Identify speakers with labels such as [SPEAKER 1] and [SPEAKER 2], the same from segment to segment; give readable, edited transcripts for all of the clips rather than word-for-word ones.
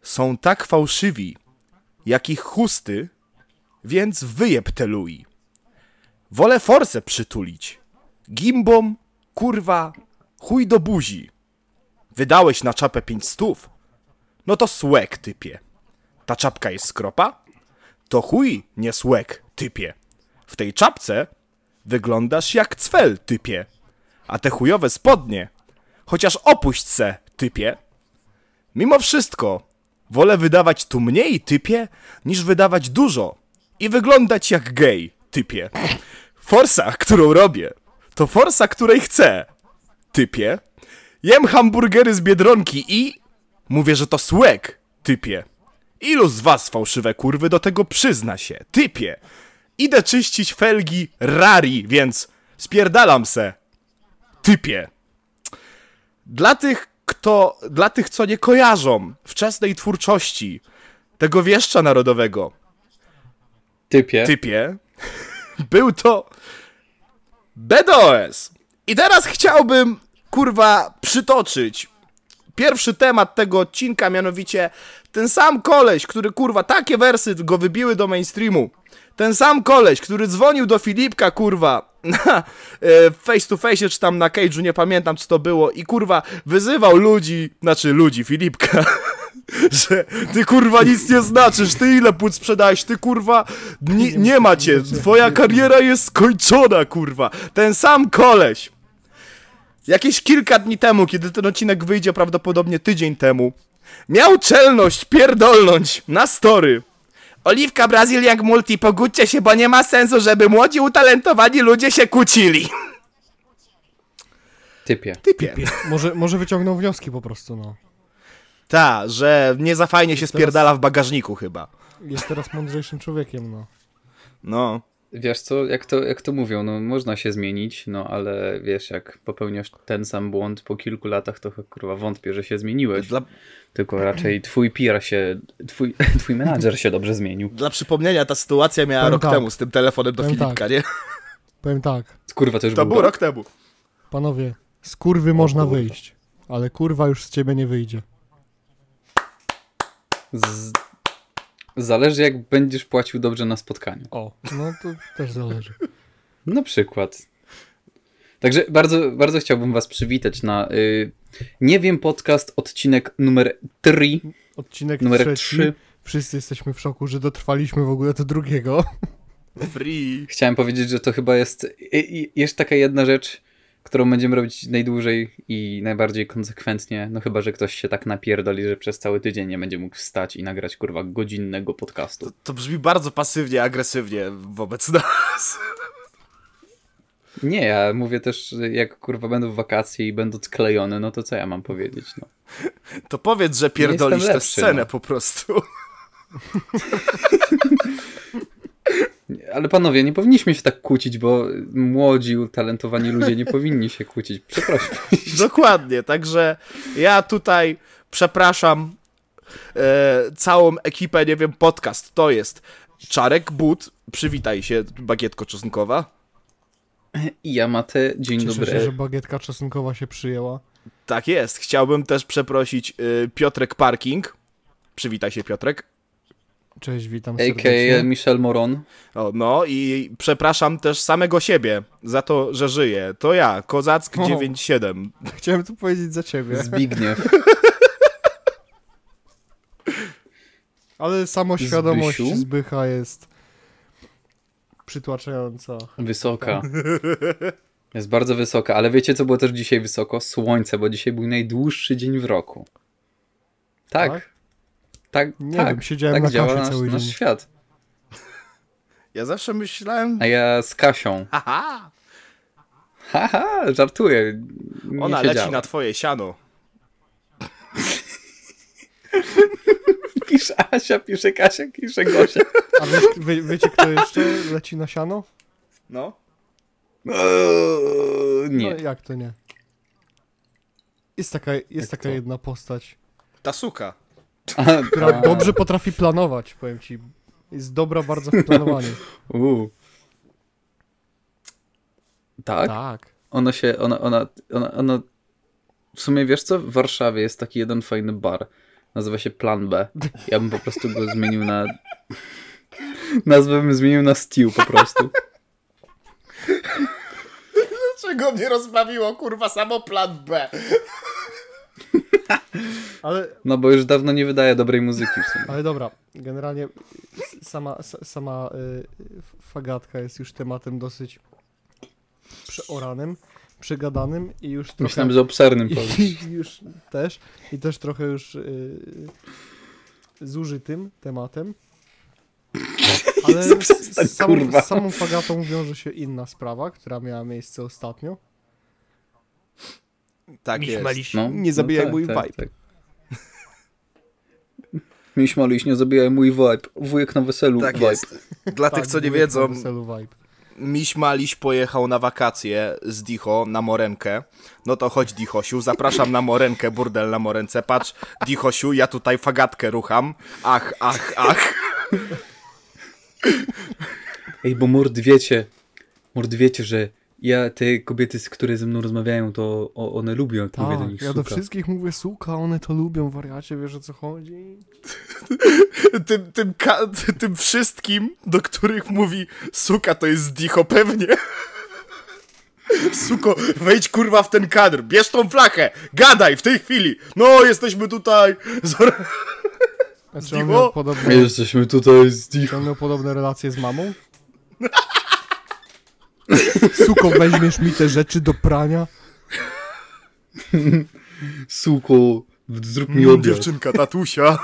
[SPEAKER 1] są tak fałszywi, jak ich chusty, więc wyjeb te lui. Wolę forsę przytulić. Gimbom, kurwa, chuj do buzi. Wydałeś na czapę 500? No to słek, typie. Ta czapka jest skropa? To chuj, nie słek, typie. W tej czapce wyglądasz jak cwel, typie. A te chujowe spodnie, chociaż opuść se, typie. Mimo wszystko, wolę wydawać tu mniej, typie, niż wydawać dużo i wyglądać jak gej, typie. Forsa, którą robię, to forsa, której chcę, typie. Jem hamburgery z Biedronki i... mówię, że to słek, typie. Ilu z was, fałszywe kurwy, do tego przyzna się, typie. Idę czyścić felgi Rari, więc spierdalam se, typie. Dla tych, co nie kojarzą wczesnej twórczości tego wieszcza narodowego, typie, był to BDOS. I teraz chciałbym, kurwa, przytoczyć pierwszy temat tego odcinka, mianowicie ten sam koleś, który, kurwa, takie wersy go wybiły do mainstreamu. Ten sam koleś, który dzwonił do Filipka, kurwa, na face to face, czy tam na cage'u, nie pamiętam, co to było, i, kurwa, wyzywał ludzi, Filipka, że ty, kurwa, nic nie znaczysz, ty ile płuc sprzedałeś, ty, kurwa, nie ma cię, twoja kariera jest skończona, kurwa. Ten sam koleś. Jakieś kilka dni temu, kiedy ten odcinek wyjdzie, prawdopodobnie tydzień temu, miał czelność pierdolnąć na story: Oliwka Brazyliak Multi, pogódźcie się, bo nie ma sensu, żeby młodzi, utalentowani ludzie się kłócili.
[SPEAKER 2] Typie.
[SPEAKER 3] Może wyciągnął wnioski po prostu, no.
[SPEAKER 1] Ta, że nie za fajnie się spierdala w bagażniku chyba.
[SPEAKER 3] Jest teraz mądrzejszym człowiekiem, no.
[SPEAKER 1] No.
[SPEAKER 2] Wiesz co, jak to mówią, no można się zmienić, no ale wiesz, jak popełniasz ten sam błąd po kilku latach, to kurwa wątpię, że się zmieniłeś. Tylko raczej twój PR twój menadżer się dobrze zmienił.
[SPEAKER 1] Dla przypomnienia, ta sytuacja miała rok temu z tym telefonem do Filipka, nie?
[SPEAKER 3] Powiem tak.
[SPEAKER 2] Kurwa, to już
[SPEAKER 1] był rok temu.
[SPEAKER 3] Panowie, z kurwy można wyjść, ale kurwa już z ciebie nie wyjdzie.
[SPEAKER 2] Zależy, jak będziesz płacił dobrze na spotkaniu.
[SPEAKER 3] O, no to też zależy.
[SPEAKER 2] Na przykład. Także bardzo, bardzo chciałbym was przywitać na Nie wiem podcast, odcinek numer 3.
[SPEAKER 3] Odcinek
[SPEAKER 2] numer
[SPEAKER 3] 3. Wszyscy jesteśmy w szoku, że dotrwaliśmy w ogóle do drugiego.
[SPEAKER 1] Free.
[SPEAKER 2] Chciałem powiedzieć, że to chyba jest jeszcze taka jedna rzecz, którą będziemy robić najdłużej i najbardziej konsekwentnie, no chyba, że ktoś się tak napierdoli, że przez cały tydzień nie będzie mógł wstać i nagrać, kurwa, godzinnego podcastu.
[SPEAKER 1] To brzmi bardzo pasywnie, agresywnie wobec nas.
[SPEAKER 2] Nie, ja mówię też, jak, kurwa, będą wakacje i będą sklejone, no to co ja mam powiedzieć, no.
[SPEAKER 1] To powiedz, że pierdolisz tę scenę,
[SPEAKER 2] no.
[SPEAKER 1] Po prostu.
[SPEAKER 2] Ale panowie, nie powinniśmy się tak kłócić, bo młodzi, utalentowani ludzie nie powinni się kłócić. Przepraszam.
[SPEAKER 1] Dokładnie, także ja tutaj przepraszam całą ekipę, nie wiem, podcast. To jest Czarek But, przywitaj się, bagietko czosnkowa.
[SPEAKER 2] I ja, Mate, dzień
[SPEAKER 3] Cieszę
[SPEAKER 2] dobry.
[SPEAKER 3] się, że bagietka czosnkowa się przyjęła.
[SPEAKER 1] Tak jest, chciałbym też przeprosić Piotrek Parking. Przywitaj się, Piotrek.
[SPEAKER 3] Cześć, witam serdecznie.
[SPEAKER 2] A.k.a. Michel Moron.
[SPEAKER 1] O, no i przepraszam też samego siebie za to, że żyję. To ja, Kozack 97.
[SPEAKER 3] Chciałem tu powiedzieć za ciebie.
[SPEAKER 2] Zbigniew.
[SPEAKER 3] Ale samoświadomość
[SPEAKER 2] Zbysiu?
[SPEAKER 3] Zbycha jest przytłaczająca.
[SPEAKER 2] Wysoka. Jest bardzo wysoka, ale wiecie, co było też dzisiaj wysoko? Słońce, bo dzisiaj był najdłuższy dzień w roku. Tak.
[SPEAKER 3] Nie wiem, siedziałem
[SPEAKER 2] tak
[SPEAKER 3] na
[SPEAKER 2] działa
[SPEAKER 3] kasie cały
[SPEAKER 2] nasz
[SPEAKER 3] dzień.
[SPEAKER 2] świat.
[SPEAKER 1] Ja zawsze myślałem...
[SPEAKER 2] A ja z Kasią.
[SPEAKER 1] Haha!
[SPEAKER 2] Haha, żartuję. Nie
[SPEAKER 1] Ona
[SPEAKER 2] siedziałem.
[SPEAKER 1] leci na twoje siano.
[SPEAKER 2] Pisze Asia, pisze Kasia, pisze Gosia.
[SPEAKER 3] A wiecie, kto jeszcze leci na siano?
[SPEAKER 1] No.
[SPEAKER 2] Nie.
[SPEAKER 3] No, jak to nie? Jest taka jedna postać,
[SPEAKER 1] Ta suka.
[SPEAKER 3] która dobrze potrafi planować, powiem ci. Jest dobra bardzo w planowaniu.
[SPEAKER 2] Tak?
[SPEAKER 3] Tak.
[SPEAKER 2] Ona w sumie, wiesz co? W Warszawie jest taki jeden fajny bar. nazywa się Plan B. Ja bym po prostu go zmienił na... Nazwę bym zmienił na Stew po prostu.
[SPEAKER 1] Dlaczego mnie rozbawiło, kurwa, samo Plan B?
[SPEAKER 3] Ale...
[SPEAKER 2] No bo już dawno nie wydaje dobrej muzyki w sumie.
[SPEAKER 3] Ale dobra, generalnie sama fagatka jest już tematem dosyć przeoranym, przegadanym i już trochę...
[SPEAKER 2] Myślałem, że obszernym powiesz.
[SPEAKER 3] Już też. I też trochę już zużytym tematem. Ale z samą fagatą wiąże się inna sprawa, która miała miejsce ostatnio.
[SPEAKER 1] Tak jest.
[SPEAKER 2] No,
[SPEAKER 1] Nie zabijaj
[SPEAKER 2] tak,
[SPEAKER 1] mój
[SPEAKER 2] tak,
[SPEAKER 1] vibe.
[SPEAKER 2] Tak. Miś, nie zabijaj mój vibe. Wujek na weselu
[SPEAKER 1] Tak
[SPEAKER 2] vibe.
[SPEAKER 1] jest. Dla tych, co nie wiedzą, Miś Maliś pojechał na wakacje z Dicho na Morenkę. No to chodź, Dichosiu, zapraszam na Morenkę, burdel na Morence. Patrz, Dichosiu, ja tutaj fagatkę rucham. Ach, ach, ach.
[SPEAKER 2] Ej, bo mord wiecie, że te kobiety, które ze mną rozmawiają, to one lubią, jak mówię do nich
[SPEAKER 3] ja
[SPEAKER 2] suka.
[SPEAKER 3] do wszystkich mówię suka, one to lubią, wariacie, wiesz o co chodzi?
[SPEAKER 1] Tym wszystkim, do których mówi suka, to jest Dicho pewnie. Suko, wejdź kurwa w ten kadr, bierz tą flachę, gadaj w tej chwili. No, jesteśmy tutaj.
[SPEAKER 3] Czy on miał podobne...
[SPEAKER 2] Jesteśmy tutaj z
[SPEAKER 3] Czy on miał podobne relacje z mamą? Suko, weźmiesz mi te rzeczy do prania?
[SPEAKER 2] Suko, zrób mi obiad.
[SPEAKER 1] Dziewczynka, tatusia.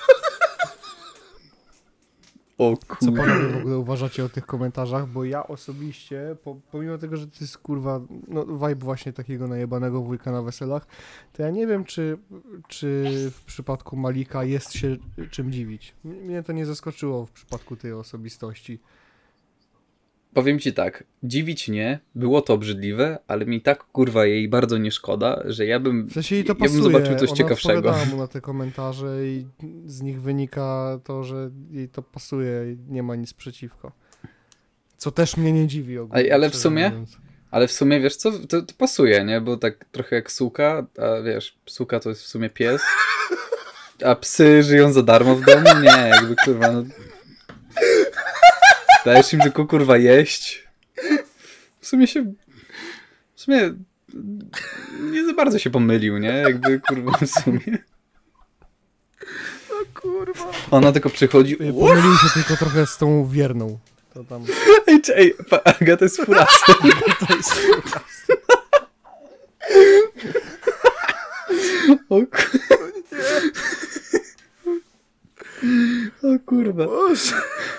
[SPEAKER 2] O
[SPEAKER 3] Co
[SPEAKER 2] kurwa.
[SPEAKER 3] panowie w ogóle uważacie o tych komentarzach? Bo ja osobiście, pomimo tego, że to jest kurwa, no vibe właśnie takiego najebanego wujka na weselach, to ja nie wiem, czy w przypadku Malika jest się czym dziwić. Mnie to nie zaskoczyło w przypadku tej osobistości.
[SPEAKER 2] Powiem ci tak, dziwić nie, było to obrzydliwe, ale mi tak kurwa jej bardzo nie szkoda, że ja bym,
[SPEAKER 3] W sensie jej to
[SPEAKER 2] ja bym
[SPEAKER 3] pasuje.
[SPEAKER 2] zobaczył coś
[SPEAKER 3] Ona
[SPEAKER 2] ciekawszego.
[SPEAKER 3] odpowiadała mu na te komentarze i z nich wynika to, że jej to pasuje i nie ma nic przeciwko. Co też mnie nie dziwi ogólnie.
[SPEAKER 2] Ale w sumie wiesz co, to pasuje, nie? Bo tak trochę jak suka, a wiesz, suka to jest w sumie pies, a psy żyją za darmo w domu? Nie, jakby kurwa, no... Dajesz im tylko kurwa jeść. W sumie nie za bardzo się pomylił, nie? Jakby kurwa w sumie.
[SPEAKER 1] O kurwa.
[SPEAKER 2] Ona tylko przychodzi.
[SPEAKER 3] Pomylił się tylko trochę z tą wierną. To tam...
[SPEAKER 2] Ej, Agata jest furasem.
[SPEAKER 3] To jest furasem.
[SPEAKER 2] O kurwa.
[SPEAKER 1] Boże.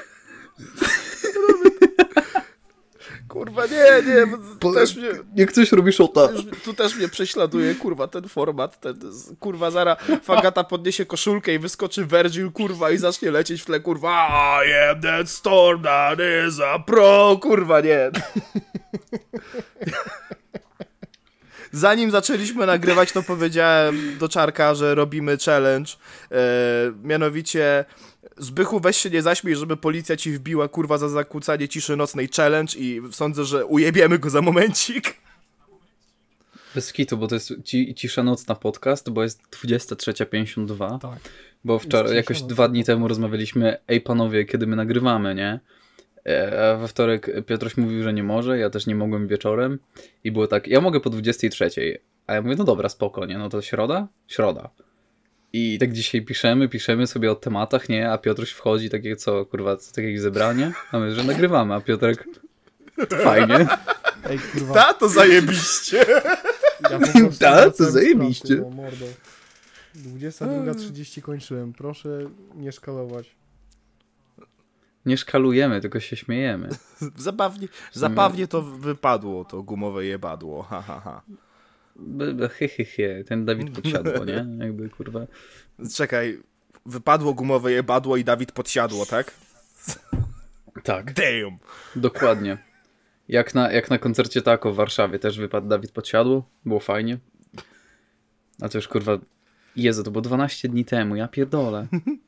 [SPEAKER 1] Kurwa, nie, też mnie...
[SPEAKER 2] Jak coś robi szota.
[SPEAKER 1] Tu też mnie prześladuje, kurwa, ten format, kurwa, zara Fagata podniesie koszulkę i wyskoczy Virgil, kurwa, i zacznie lecieć w tle, kurwa, I am that storm that is a pro, kurwa, nie. Zanim zaczęliśmy nagrywać, to powiedziałem do Czarka, że robimy challenge, mianowicie Zbychu, weź się nie zaśmiej, żeby policja ci wbiła, kurwa, za zakłócanie ciszy nocnej challenge i sądzę, że ujebiemy go za momencik.
[SPEAKER 2] Bez kitu, bo to jest cisza nocna podcast, bo jest 23:52.
[SPEAKER 3] Tak.
[SPEAKER 2] Bo wczoraj, jakoś 2 dni temu rozmawialiśmy, ej panowie, kiedy my nagrywamy, nie? A we wtorek Piotruś mówił, że nie może, ja też nie mogłem wieczorem i było tak, ja mogę po 23:00, a ja mówię, no dobra, spoko, nie? No to środa? Środa. I tak dzisiaj piszemy sobie o tematach, nie? A Piotruś wchodzi, takie co, kurwa, takie zebranie? A my, że nagrywamy, a Piotrek, fajnie.
[SPEAKER 3] Ej, kurwa.
[SPEAKER 1] Ta, to zajebiście.
[SPEAKER 3] Ja po prostu
[SPEAKER 2] Ta, to
[SPEAKER 3] wracałem z
[SPEAKER 2] zajebiście.
[SPEAKER 3] pracy, no, mordo. 22:30 kończyłem. Proszę nie szkalować.
[SPEAKER 2] Nie szkalujemy, tylko się śmiejemy.
[SPEAKER 1] Zabawnie to wypadło, to gumowe jebadło, ha, ha, ha.
[SPEAKER 2] Ten Dawid podsiadło, nie? Jakby, kurwa.
[SPEAKER 1] Czekaj, wypadło gumowe jebadło i Dawid podsiadło, tak?
[SPEAKER 2] Tak.
[SPEAKER 1] Damn!
[SPEAKER 2] Dokładnie. Jak na koncercie Tako w Warszawie też wypadł Dawid podsiadło. Było fajnie. A to już, kurwa, Jezu, to było 12 dni temu, ja pierdolę.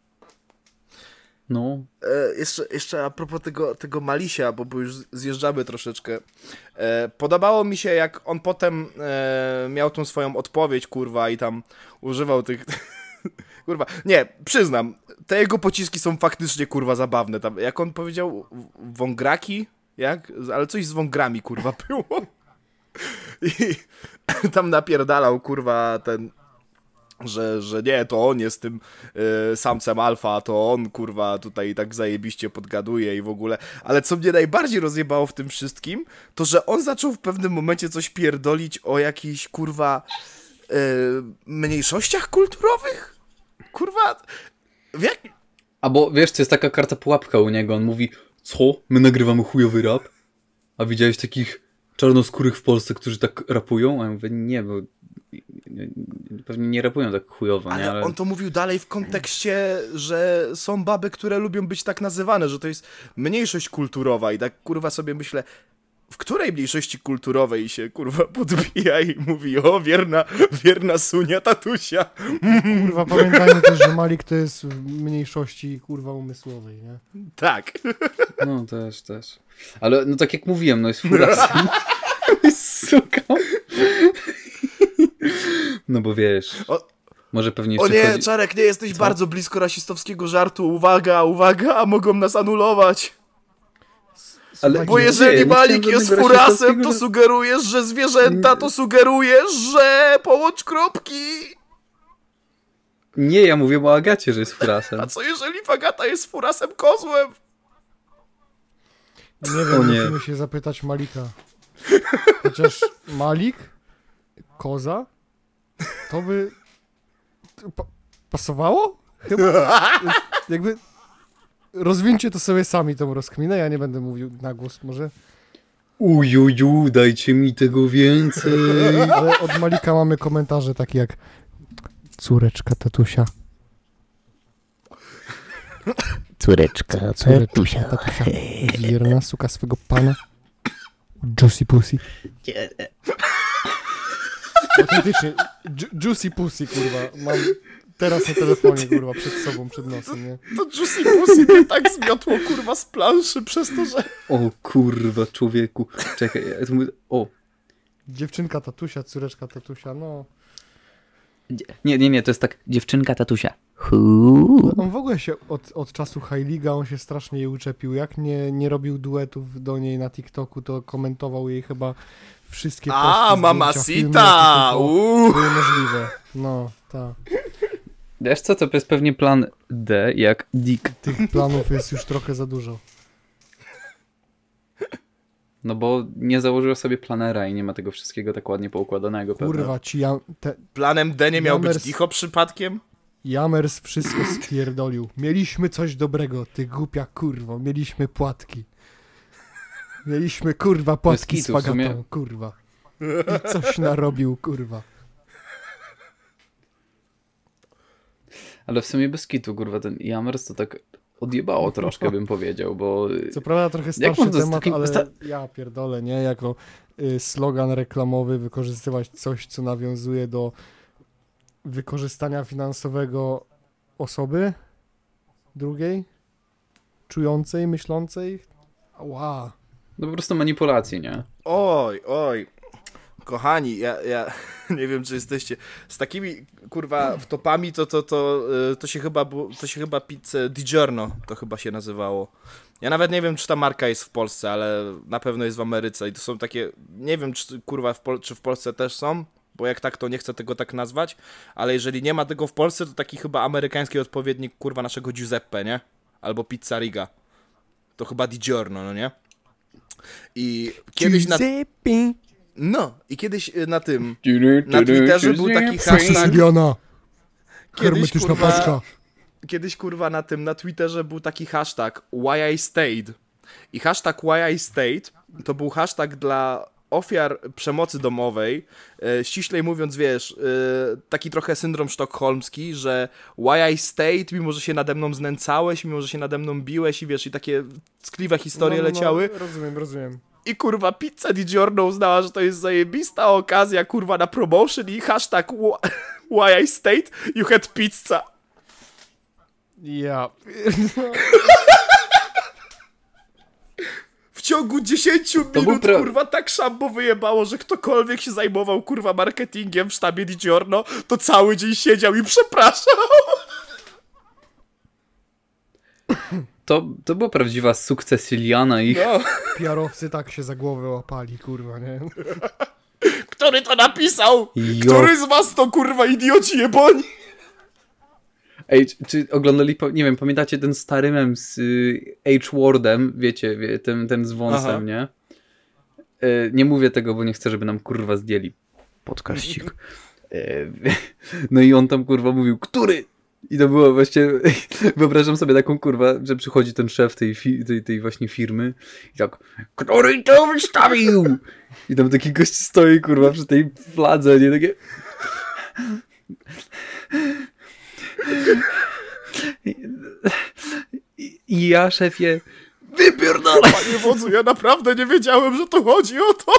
[SPEAKER 2] No.
[SPEAKER 1] Jeszcze a propos tego Malisia, bo już zjeżdżamy troszeczkę. Podobało mi się, jak on potem miał tą swoją odpowiedź, kurwa, i tam używał tych Kurwa, nie, przyznam, te jego pociski są faktycznie, kurwa, zabawne. Tam, jak on powiedział, wągraki? Jak? Ale coś z wągrami, kurwa, było. I tam napierdalał, kurwa, ten... Że nie, to on jest tym samcem alfa, to on, kurwa, tutaj tak zajebiście podgaduje i w ogóle. Ale co mnie najbardziej rozjebało w tym wszystkim, to że on zaczął w pewnym momencie coś pierdolić o jakichś, kurwa, mniejszościach kulturowych? Kurwa,
[SPEAKER 2] A bo wiesz, to jest taka karta pułapka u niego, on mówi, co? My nagrywamy chujowy rap? A widziałeś takich czarnoskórych w Polsce, którzy tak rapują? A ja mówię, nie, bo pewnie nie rapują tak chujowo,
[SPEAKER 1] ale
[SPEAKER 2] nie? Ale
[SPEAKER 1] on to mówił dalej w kontekście, że są baby, które lubią być tak nazywane, że to jest mniejszość kulturowa i tak, kurwa, sobie myślę, w której mniejszości kulturowej się, kurwa, podbija i mówi, o, wierna Sunia tatusia.
[SPEAKER 3] Kurwa, pamiętajmy też, że Malik to jest w mniejszości, kurwa, umysłowej, nie?
[SPEAKER 1] Tak.
[SPEAKER 2] no też. Ale no tak jak mówiłem, no jest furasem. jest suką. no bo wiesz... Może pewnie jeszcze
[SPEAKER 1] o nie,
[SPEAKER 2] chodzi...
[SPEAKER 1] Czarek, nie jesteś bardzo blisko rasistowskiego żartu. Uwaga, mogą nas anulować.
[SPEAKER 2] Ale
[SPEAKER 1] bo jeżeli Malik jest furasem, to sugerujesz, że zwierzęta, to sugerujesz, że połącz kropki.
[SPEAKER 2] Nie, ja mówię o Agacie, że jest furasem.
[SPEAKER 1] A co jeżeli Agata jest furasem kozłem?
[SPEAKER 3] Nie wiem, musimy się zapytać Malika. Chociaż Malik, koza, to by pasowało? Chyba. Jakby rozwincie to sobie sami tą rozkminę, ja nie będę mówił na głos może.
[SPEAKER 2] Ujuju, dajcie mi tego więcej.
[SPEAKER 3] Ale od Malika mamy komentarze takie jak córeczka tatusia.
[SPEAKER 4] Córeczka tatusia.
[SPEAKER 3] Wierna suka swego pana. Juicy Pussy. Autentycznie, Juicy Pussy, kurwa. Mam teraz na telefonie, kurwa, przed sobą, przed nosem, nie?
[SPEAKER 1] To Juicy Pussy mnie tak zmiotło, kurwa, z planszy przez to, że...
[SPEAKER 2] O kurwa, człowieku. Czekaj, ja tu mówię... O.
[SPEAKER 3] Dziewczynka tatusia, córeczka tatusia, no.
[SPEAKER 2] Nie, to jest tak, dziewczynka tatusia.
[SPEAKER 3] On w ogóle się od czasu High League'a on się strasznie jej uczepił. Jak nie robił duetów do niej na TikToku, to komentował jej chyba wszystkie posty,
[SPEAKER 1] Mamacita!
[SPEAKER 3] Były możliwe. No, tak.
[SPEAKER 2] Wiesz co, to jest pewnie plan D, jak Dick.
[SPEAKER 3] Tych planów jest już trochę za dużo.
[SPEAKER 2] No bo nie założył sobie planera i nie ma tego wszystkiego tak ładnie poukładanego.
[SPEAKER 3] Kurwa, ci
[SPEAKER 1] Planem D nie miał być Dicho przypadkiem?
[SPEAKER 3] Jammers wszystko spierdolił. Mieliśmy coś dobrego, ty głupia kurwo. Mieliśmy płatki. Mieliśmy, kurwa, płatki z Fagatą, kurwa. I coś narobił, kurwa.
[SPEAKER 2] Ale w sumie bez kitu, kurwa, ten Jammers to tak odjebało troszkę, bym powiedział, bo...
[SPEAKER 3] Co prawda trochę starszy temat, ale ja pierdolę, nie? Jako slogan reklamowy wykorzystywać coś, co nawiązuje do wykorzystania finansowego osoby drugiej, czującej, myślącej. Wow.
[SPEAKER 2] No po prostu manipulacji, nie?
[SPEAKER 1] Oj. Kochani, ja nie wiem, czy jesteście z takimi, kurwa, wtopami, to się chyba pizzę DiGiorno to chyba się nazywało. Ja nawet nie wiem, czy ta marka jest w Polsce, ale na pewno jest w Ameryce i to są takie, nie wiem, czy kurwa czy w Polsce też są, bo jak tak, to nie chcę tego tak nazwać, ale jeżeli nie ma tego w Polsce, to taki chyba amerykański odpowiednik, kurwa, naszego Giuseppe, nie? Albo Pizza Riga. To chyba DiGiorno, no nie? I kiedyś i kiedyś na Twitterze był taki hashtag. Kiedyś, kurwa, na Twitterze był taki hashtag Why I Stayed. I hashtag Why I Stayed to był hashtag dla ofiar przemocy domowej, ściślej mówiąc, wiesz, taki trochę syndrom sztokholmski, że why I stayed, mimo że się nade mną znęcałeś, mimo że się nade mną biłeś i wiesz, i takie ckliwe historie leciały.
[SPEAKER 3] Rozumiem.
[SPEAKER 1] I kurwa, Pizza DiGiorno uznała, że to jest zajebista okazja, kurwa, na promotion i hashtag why I stayed, you had pizza. ciągu 10 minut, kurwa, tak szambo wyjebało, że ktokolwiek się zajmował, kurwa, marketingiem w sztabie DiGiorno, to cały dzień siedział i przepraszał.
[SPEAKER 2] To była prawdziwa sukcesyliana ich.
[SPEAKER 1] No.
[SPEAKER 3] PR-owcy tak się za głowę łapali, kurwa, nie?
[SPEAKER 1] Który to napisał? Który z was to, kurwa, idioci jeboni?
[SPEAKER 2] Ej, czy oglądali, nie wiem, pamiętacie ten stary mem z H-Wordem, wiecie, ten z wąsem, nie? Nie mówię tego, bo nie chcę, żeby nam, kurwa, zdjęli podkaścik. No i on tam, kurwa, mówił, który? I to było właśnie, wyobrażam sobie taką, kurwa, że przychodzi ten szef tej właśnie firmy i tak, który to wystawił? I tam taki gość stoi, kurwa, przy tej fladze, nie? Takie... I ja, szefie, wypierdolę!
[SPEAKER 1] Panie wodzu, ja naprawdę nie wiedziałem, że tu chodzi o to.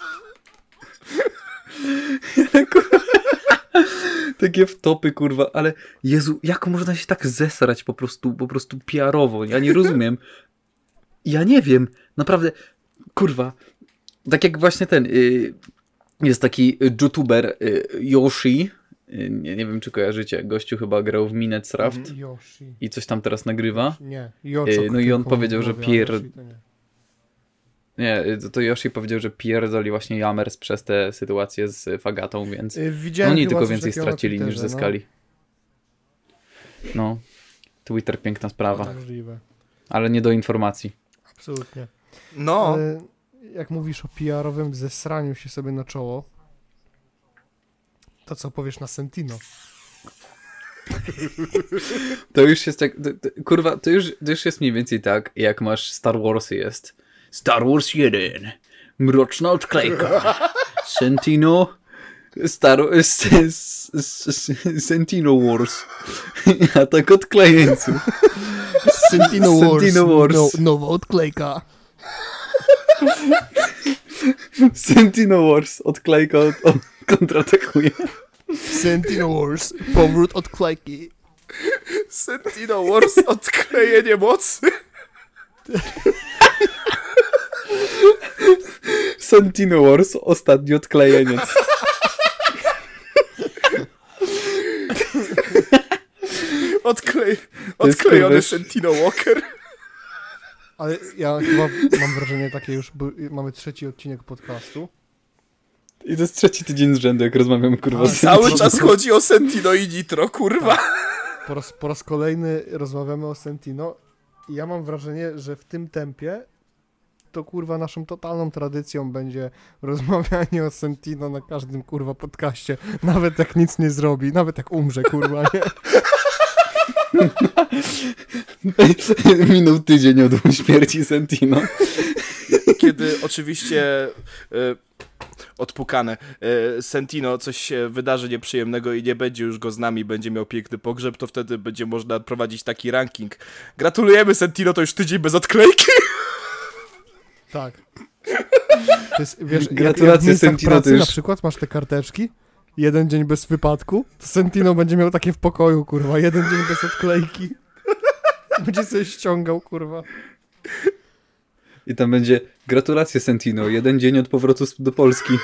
[SPEAKER 2] Takie wtopy, kurwa, ale Jezu, jak można się tak zesrać po prostu PR-owo? Ja nie rozumiem. Ja nie wiem, naprawdę, kurwa, tak jak właśnie jest taki youtuber Yoshi, nie wiem, czy kojarzycie, gościu chyba grał w Minecraft i coś tam teraz nagrywa.
[SPEAKER 3] Nie,
[SPEAKER 2] no i on powiedział, że to Yoshi powiedział, że pierdoli właśnie Jammers przez tę sytuację z Fagatą, więc oni tylko więcej stracili niż zyskali. No, Twitter piękna sprawa.
[SPEAKER 3] Możliwe.
[SPEAKER 2] Ale nie do informacji.
[SPEAKER 3] Absolutnie.
[SPEAKER 1] No.
[SPEAKER 3] Ale jak mówisz o PR-owym zesraniu się sobie na czoło, to co powiesz na Sentino?
[SPEAKER 2] To już jest tak, kurwa, to już jest mniej więcej tak, jak masz Star Warsy jest. Star Wars 1. Mroczna odklejka. Sentino. Sentino Wars. Atak odklejeńców.
[SPEAKER 3] Sentino Wars.
[SPEAKER 2] Sentino Wars.
[SPEAKER 3] Nowa odklejka.
[SPEAKER 2] Sentino Wars. Odklejka kontratakuje.
[SPEAKER 3] Sentino Wars. Powrót odklejki.
[SPEAKER 1] Sentino Wars. Odklejenie mocy.
[SPEAKER 2] Sentino Wars. Ostatni odklejeniec.
[SPEAKER 1] Odklejony Sentino Walker.
[SPEAKER 3] Ale ja chyba mam wrażenie takie już, bo mamy 3. odcinek podcastu.
[SPEAKER 2] I to jest 3. tydzień z rzędu, jak rozmawiamy, kurwa.
[SPEAKER 1] Cały czas chodzi o Sentino i Nitro, kurwa.
[SPEAKER 3] Po raz kolejny rozmawiamy o Sentino i ja mam wrażenie, że w tym tempie to, kurwa, naszą totalną tradycją będzie rozmawianie o Sentino na każdym, kurwa, podcaście. Nawet jak nic nie zrobi, nawet jak umrze, kurwa, nie?
[SPEAKER 2] Minął tydzień od śmierci Sentino.
[SPEAKER 1] Kiedy oczywiście odpukane Sentino coś się wydarzy nieprzyjemnego i nie będzie już go z nami, będzie miał piękny pogrzeb, to wtedy będzie można prowadzić taki ranking. Gratulujemy, Sentino, to już tydzień bez odklejki.
[SPEAKER 3] Tak. To jest, wiesz,
[SPEAKER 2] gratulacje,
[SPEAKER 3] jak
[SPEAKER 2] Sentino.
[SPEAKER 3] pracy,
[SPEAKER 2] już...
[SPEAKER 3] na przykład masz te karteczki, 1 dzień bez wypadku, to Sentino będzie miał takie w pokoju, kurwa, 1 dzień bez odklejki. Będzie sobie ściągał, kurwa.
[SPEAKER 2] I tam będzie gratulacje, Sentino, 1 dzień od powrotu do Polski.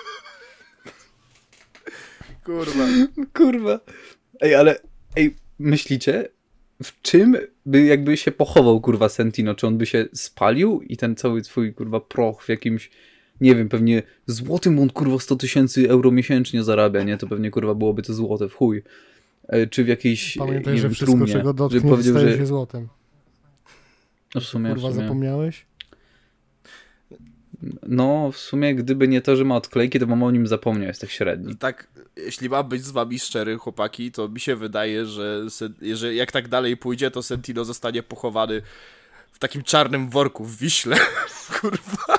[SPEAKER 2] Kurwa. Ej, myślicie, w czym by jakby się pochował, kurwa, Sentino? Czy on by się spalił i ten cały swój, kurwa, proch w jakimś, nie wiem, pewnie złotym, on, kurwa, 100 000 euro miesięcznie zarabia, nie? To pewnie, kurwa, byłoby to złote w chuj. Czy w jakiejś,
[SPEAKER 3] pamiętaj,
[SPEAKER 2] nie
[SPEAKER 3] że
[SPEAKER 2] wiem,
[SPEAKER 3] wszystko,
[SPEAKER 2] trumnie.
[SPEAKER 3] czego dotknie,
[SPEAKER 2] żeby powiedział,
[SPEAKER 3] staje
[SPEAKER 2] że...
[SPEAKER 3] się złotem.
[SPEAKER 2] No w sumie,
[SPEAKER 3] kurwa, zapomniałeś?
[SPEAKER 2] No, w sumie, gdyby nie to, że ma odklejki, to bym o nim zapomniał, jest tak średni.
[SPEAKER 1] Tak, jeśli mam być z wami szczery, chłopaki, to mi się wydaje, że jak tak dalej pójdzie, to Sentino zostanie pochowany w takim czarnym worku w Wiśle. Kurwa.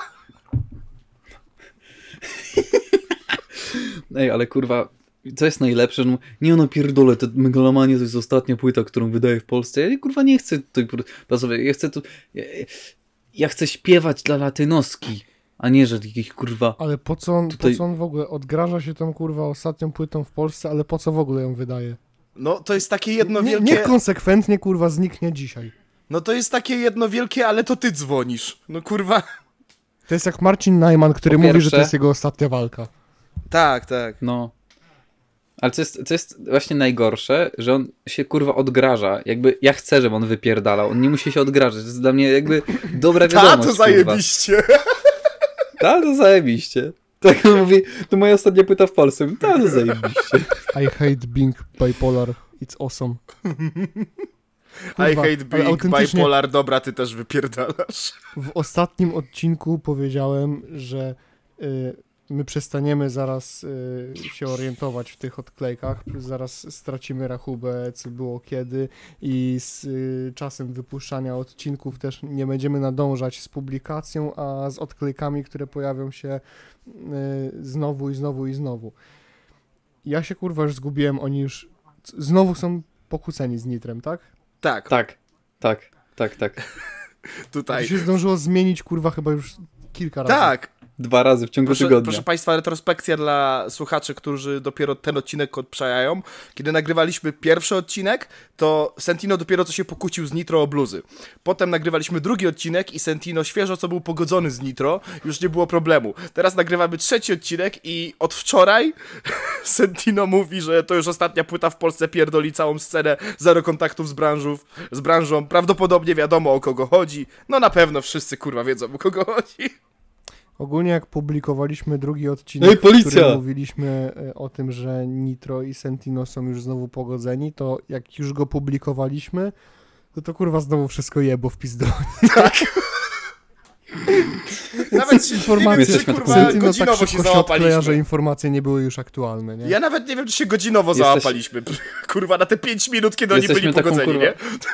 [SPEAKER 1] Ej,
[SPEAKER 2] ale kurwa, co jest najlepsze? No, nie, no pierdolę, to Megalomania to jest ostatnia płyta, którą wydaję w Polsce. Ja kurwa nie chcę tutaj ja chcę tu... Ja chcę śpiewać dla latynoski, a nie, że jakiś kurwa...
[SPEAKER 3] Ale po co on w ogóle odgraża się tą, kurwa, ostatnią płytą w Polsce, ale po co w ogóle ją wydaje?
[SPEAKER 1] No, to jest takie jedno wielkie...
[SPEAKER 3] Niech konsekwentnie, kurwa, zniknie dzisiaj.
[SPEAKER 1] No to jest takie jedno wielkie, ale to ty dzwonisz. No kurwa...
[SPEAKER 3] To jest jak Marcin Najman, który mówi, że to jest jego ostatnia walka.
[SPEAKER 1] Tak.
[SPEAKER 2] No. Ale co jest właśnie najgorsze, że on się kurwa odgraża. Jakby ja chcę, żeby on wypierdalał. On nie musi się odgrażać. To jest dla mnie jakby dobra wiadomość.
[SPEAKER 1] To zajebiście.
[SPEAKER 2] To zajebiście. Tak on mówi, to moja ostatnia płyta w Polsce. To zajebiście.
[SPEAKER 3] I hate being bipolar. It's awesome. Kurwa,
[SPEAKER 1] I hate being bipolar. Dobra, ty też wypierdalasz.
[SPEAKER 3] W ostatnim odcinku powiedziałem, że my przestaniemy zaraz się orientować w tych odklejkach, zaraz stracimy rachubę, co było kiedy i z czasem wypuszczania odcinków też nie będziemy nadążać z publikacją, a z odklejkami, które pojawią się znowu i znowu i znowu. Ja się kurwa już zgubiłem, oni już znowu są pokłóceni z Nitrem, tak?
[SPEAKER 1] Tak.
[SPEAKER 3] Tutaj. To się zdążyło zmienić kurwa chyba już kilka razy.
[SPEAKER 1] Tak.
[SPEAKER 2] 2 razy w ciągu tygodnia.
[SPEAKER 1] Proszę Państwa, retrospekcja dla słuchaczy, którzy dopiero ten odcinek odprzajają. Kiedy nagrywaliśmy pierwszy odcinek, to Sentino dopiero co się pokłócił z Nitro o bluzy. Potem nagrywaliśmy drugi odcinek i Sentino świeżo co był pogodzony z Nitro, już nie było problemu. Teraz nagrywamy trzeci odcinek i od wczoraj Sentino mówi, że to już ostatnia płyta w Polsce, pierdoli całą scenę, zero kontaktów z branżą, prawdopodobnie wiadomo o kogo chodzi. No na pewno wszyscy kurwa wiedzą o kogo chodzi.
[SPEAKER 3] Ogólnie jak publikowaliśmy drugi odcinek, w którym mówiliśmy o tym, że Nitro i Sentino są już znowu pogodzeni, to jak już go publikowaliśmy, to kurwa znowu wszystko jebło w pizdu.
[SPEAKER 1] Tak. Nawet informacje, kurwa, godzinowo tak się załapaliśmy.
[SPEAKER 3] Że informacje nie były już aktualne, nie?
[SPEAKER 1] Ja nawet nie wiem, czy się godzinowo załapaliśmy. Kurwa, na te 5 minut, kiedy oni byli pogodzeni, kurwa, nie?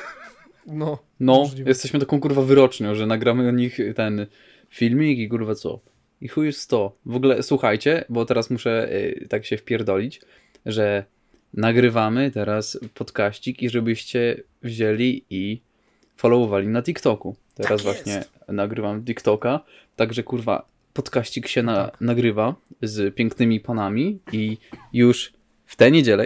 [SPEAKER 3] No,
[SPEAKER 2] jesteśmy taką kurwa wyrocznią, że nagramy o nich ten filmik i kurwa co? I chuj jest to. W ogóle słuchajcie, bo teraz muszę tak się wpierdolić, że nagrywamy teraz podkaścik i żebyście wzięli i followowali na TikToku. Teraz tak właśnie nagrywam TikToka, także kurwa podkaścik się nagrywa z pięknymi panami i już w tę niedzielę,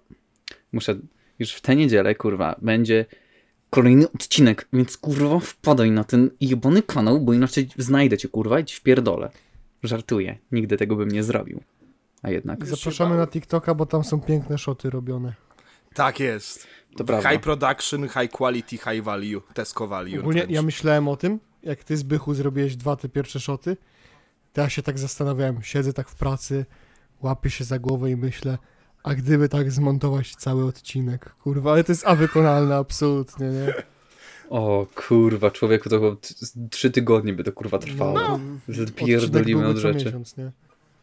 [SPEAKER 2] już w tę niedzielę będzie kolejny odcinek, więc kurwa wpadaj na ten jebany kanał, bo inaczej znajdę cię kurwa i ci wpierdolę. Żartuję, nigdy tego bym nie zrobił. A jednak.
[SPEAKER 3] Zapraszamy na TikToka, bo tam są piękne szoty robione.
[SPEAKER 1] Tak jest.
[SPEAKER 2] To prawda.
[SPEAKER 1] High production, high quality, high value, Tesco value.
[SPEAKER 3] Ogólnie ja myślałem o tym, jak ty Zbychu zrobiłeś 2 te pierwsze szoty, to ja się tak zastanawiałem, siedzę tak w pracy, łapię się za głowę i myślę, a gdyby tak zmontować cały odcinek, kurwa, ale to jest wykonalne absolutnie, nie?
[SPEAKER 2] O kurwa, człowieku, to chyba 3 tygodnie by to kurwa trwało. Że pierdolimy od rzeczy.
[SPEAKER 3] Miesiąc, nie?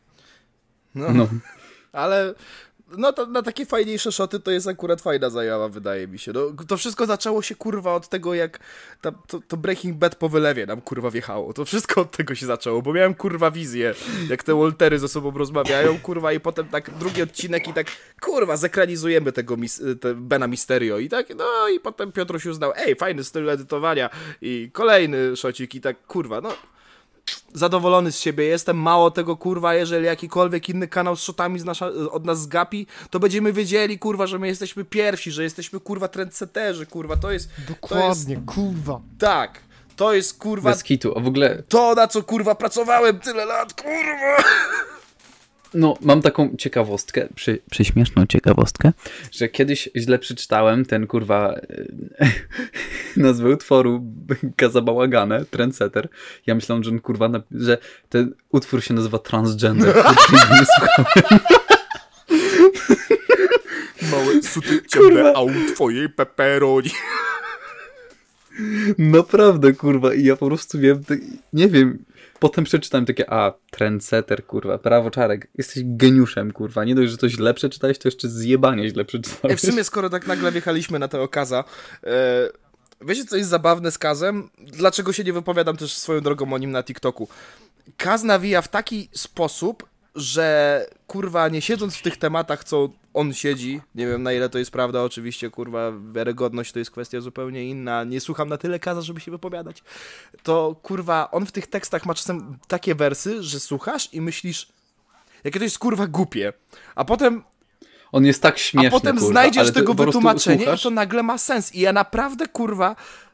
[SPEAKER 1] No. Ale to na takie fajniejsze szoty to jest akurat fajna zajawa, wydaje mi się. No, to wszystko zaczęło się kurwa od tego, jak to Breaking Bad po wylewie nam kurwa wjechało. To wszystko od tego się zaczęło, bo miałem kurwa wizję, jak te Waltery ze sobą rozmawiają, kurwa, i potem tak drugi odcinek i tak kurwa zekranizujemy tego Bena Mysterio i tak, no i potem Piotruś uznał, fajny styl edytowania i kolejny szocik i tak kurwa, no. Zadowolony z siebie jestem, mało tego kurwa, jeżeli jakikolwiek inny kanał z shotami od nas zgapi, to będziemy wiedzieli kurwa, że my jesteśmy pierwsi, że jesteśmy kurwa trendsetterzy, kurwa, to jest...
[SPEAKER 3] Dokładnie, kurwa.
[SPEAKER 1] Tak, to jest kurwa...
[SPEAKER 2] Bez kitu, a w ogóle...
[SPEAKER 1] To, na co kurwa pracowałem tyle lat, kurwa!
[SPEAKER 2] No, mam taką ciekawostkę, przyśmieszną ciekawostkę, że kiedyś źle przeczytałem ten kurwa nazwę utworu Kazabałagane, Trendsetter. Ja myślałem, że on kurwa, że ten utwór się nazywa Transgender.
[SPEAKER 1] Małe suty ciemne, a u twojej pepperoni.
[SPEAKER 2] Naprawdę, kurwa, i ja po prostu nie wiem, potem przeczytałem takie, trendsetter, kurwa, prawo czarek, jesteś geniuszem, kurwa, nie dość, że to źle przeczytałeś, to jeszcze zjebanie źle przeczytałeś.
[SPEAKER 1] W sumie, skoro tak nagle wjechaliśmy na tego Kaza, wiecie, co jest zabawne z Kazem? Dlaczego się nie wypowiadam też swoją drogą o nim na TikToku? Kaz nawija w taki sposób, że kurwa, nie siedząc w tych tematach, co on siedzi, nie wiem na ile to jest prawda, oczywiście, kurwa, wiarygodność to jest kwestia zupełnie inna, nie słucham na tyle Kaza, żeby się wypowiadać, to kurwa, on w tych tekstach ma czasem takie wersy, że słuchasz i myślisz, jakie to jest kurwa głupie, a potem
[SPEAKER 2] on jest tak śmieszny,
[SPEAKER 1] a potem
[SPEAKER 2] kurwa,
[SPEAKER 1] znajdziesz tego
[SPEAKER 2] wytłumaczenie
[SPEAKER 1] i to nagle ma sens i ja naprawdę kurwa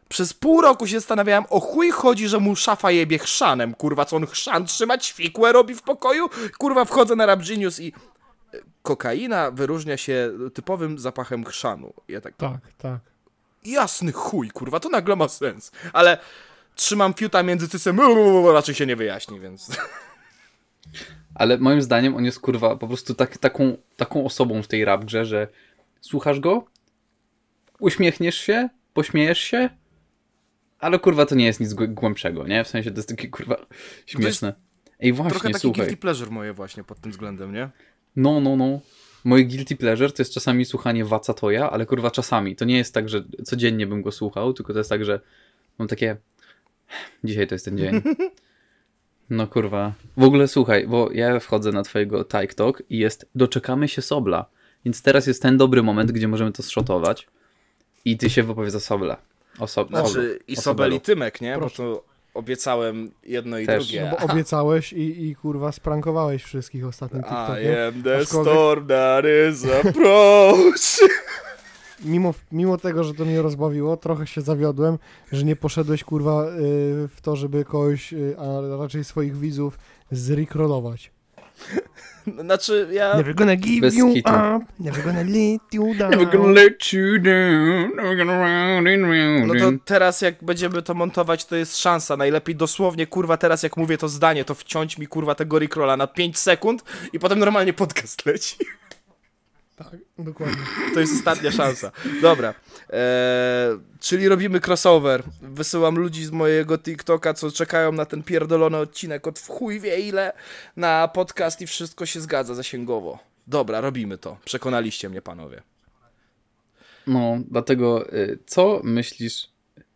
[SPEAKER 1] Przez pół roku się zastanawiałem, o chuj chodzi, że mu szafa jebie chrzanem, kurwa, co on chrzan trzyma, ćwikłe robi w pokoju, kurwa, wchodzę na Rap Genius i kokaina wyróżnia się typowym zapachem chrzanu. Ja tak,
[SPEAKER 3] Tak.
[SPEAKER 1] jasny chuj, kurwa, to nagle ma sens, ale trzymam fiuta między cysem, raczej się nie wyjaśni, więc...
[SPEAKER 2] Ale moim zdaniem on jest, kurwa, po prostu taką osobą w tej rap grze, że słuchasz go, uśmiechniesz się, pośmiejesz się, ale kurwa to nie jest nic głębszego, nie? W sensie to jest takie, kurwa, śmieszne. Ej, właśnie,
[SPEAKER 1] trochę taki
[SPEAKER 2] słuchaj.
[SPEAKER 1] guilty pleasure moje właśnie pod tym względem, nie?
[SPEAKER 2] No. Moje guilty pleasure to jest czasami słuchanie Wacatoja, ale kurwa czasami. To nie jest tak, że codziennie bym go słuchał, tylko to jest tak, że mam takie... Dzisiaj to jest ten dzień. No kurwa. W ogóle słuchaj, bo ja wchodzę na twojego TikTok i jest doczekamy się Sobla. Więc teraz jest ten dobry moment, gdzie możemy to zshotować. I ty się wypowiedz o Soble.
[SPEAKER 1] Znaczy i Sobel i Tymek, nie? Proszę. Bo to obiecałem jedno i
[SPEAKER 2] Też.
[SPEAKER 1] drugie.
[SPEAKER 3] No bo obiecałeś i kurwa sprankowałeś wszystkich ostatnim TikTokiem.
[SPEAKER 1] I am the storm that is approach.
[SPEAKER 3] Mimo tego, że to mnie rozbawiło, trochę się zawiodłem, że nie poszedłeś kurwa w to, żeby kogoś, a raczej swoich widzów zrickrollować.
[SPEAKER 1] Znaczy ja...
[SPEAKER 3] Never gonna give
[SPEAKER 2] Bez
[SPEAKER 3] you
[SPEAKER 2] hitu.
[SPEAKER 3] up, never gonna let you down.
[SPEAKER 2] Never gonna let you down, never gonna round and round.
[SPEAKER 1] No to teraz jak będziemy to montować, to jest szansa. Najlepiej dosłownie, kurwa, teraz jak mówię to zdanie, to wciąć mi, kurwa, tego rickrolla na 5 sekund i potem normalnie podcast leci.
[SPEAKER 3] Tak, dokładnie.
[SPEAKER 1] To jest ostatnia szansa. Dobra. Czyli robimy crossover. Wysyłam ludzi z mojego TikToka, co czekają na ten pierdolony odcinek od w chuj wie ile na podcast i wszystko się zgadza zasięgowo. Dobra, robimy to. Przekonaliście mnie, panowie.
[SPEAKER 2] No, dlatego co myślisz...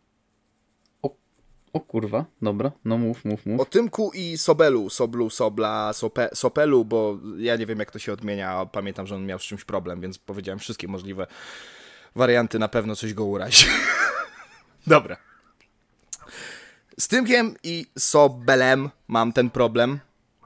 [SPEAKER 2] O kurwa, dobra, no mów.
[SPEAKER 1] O Tymku i Sobelu, Sopelu, bo ja nie wiem jak to się odmienia, a pamiętam, że on miał z czymś problem, więc powiedziałem wszystkie możliwe warianty, na pewno coś go urazi. Dobra. Z Tymkiem i Sobelem mam ten problem,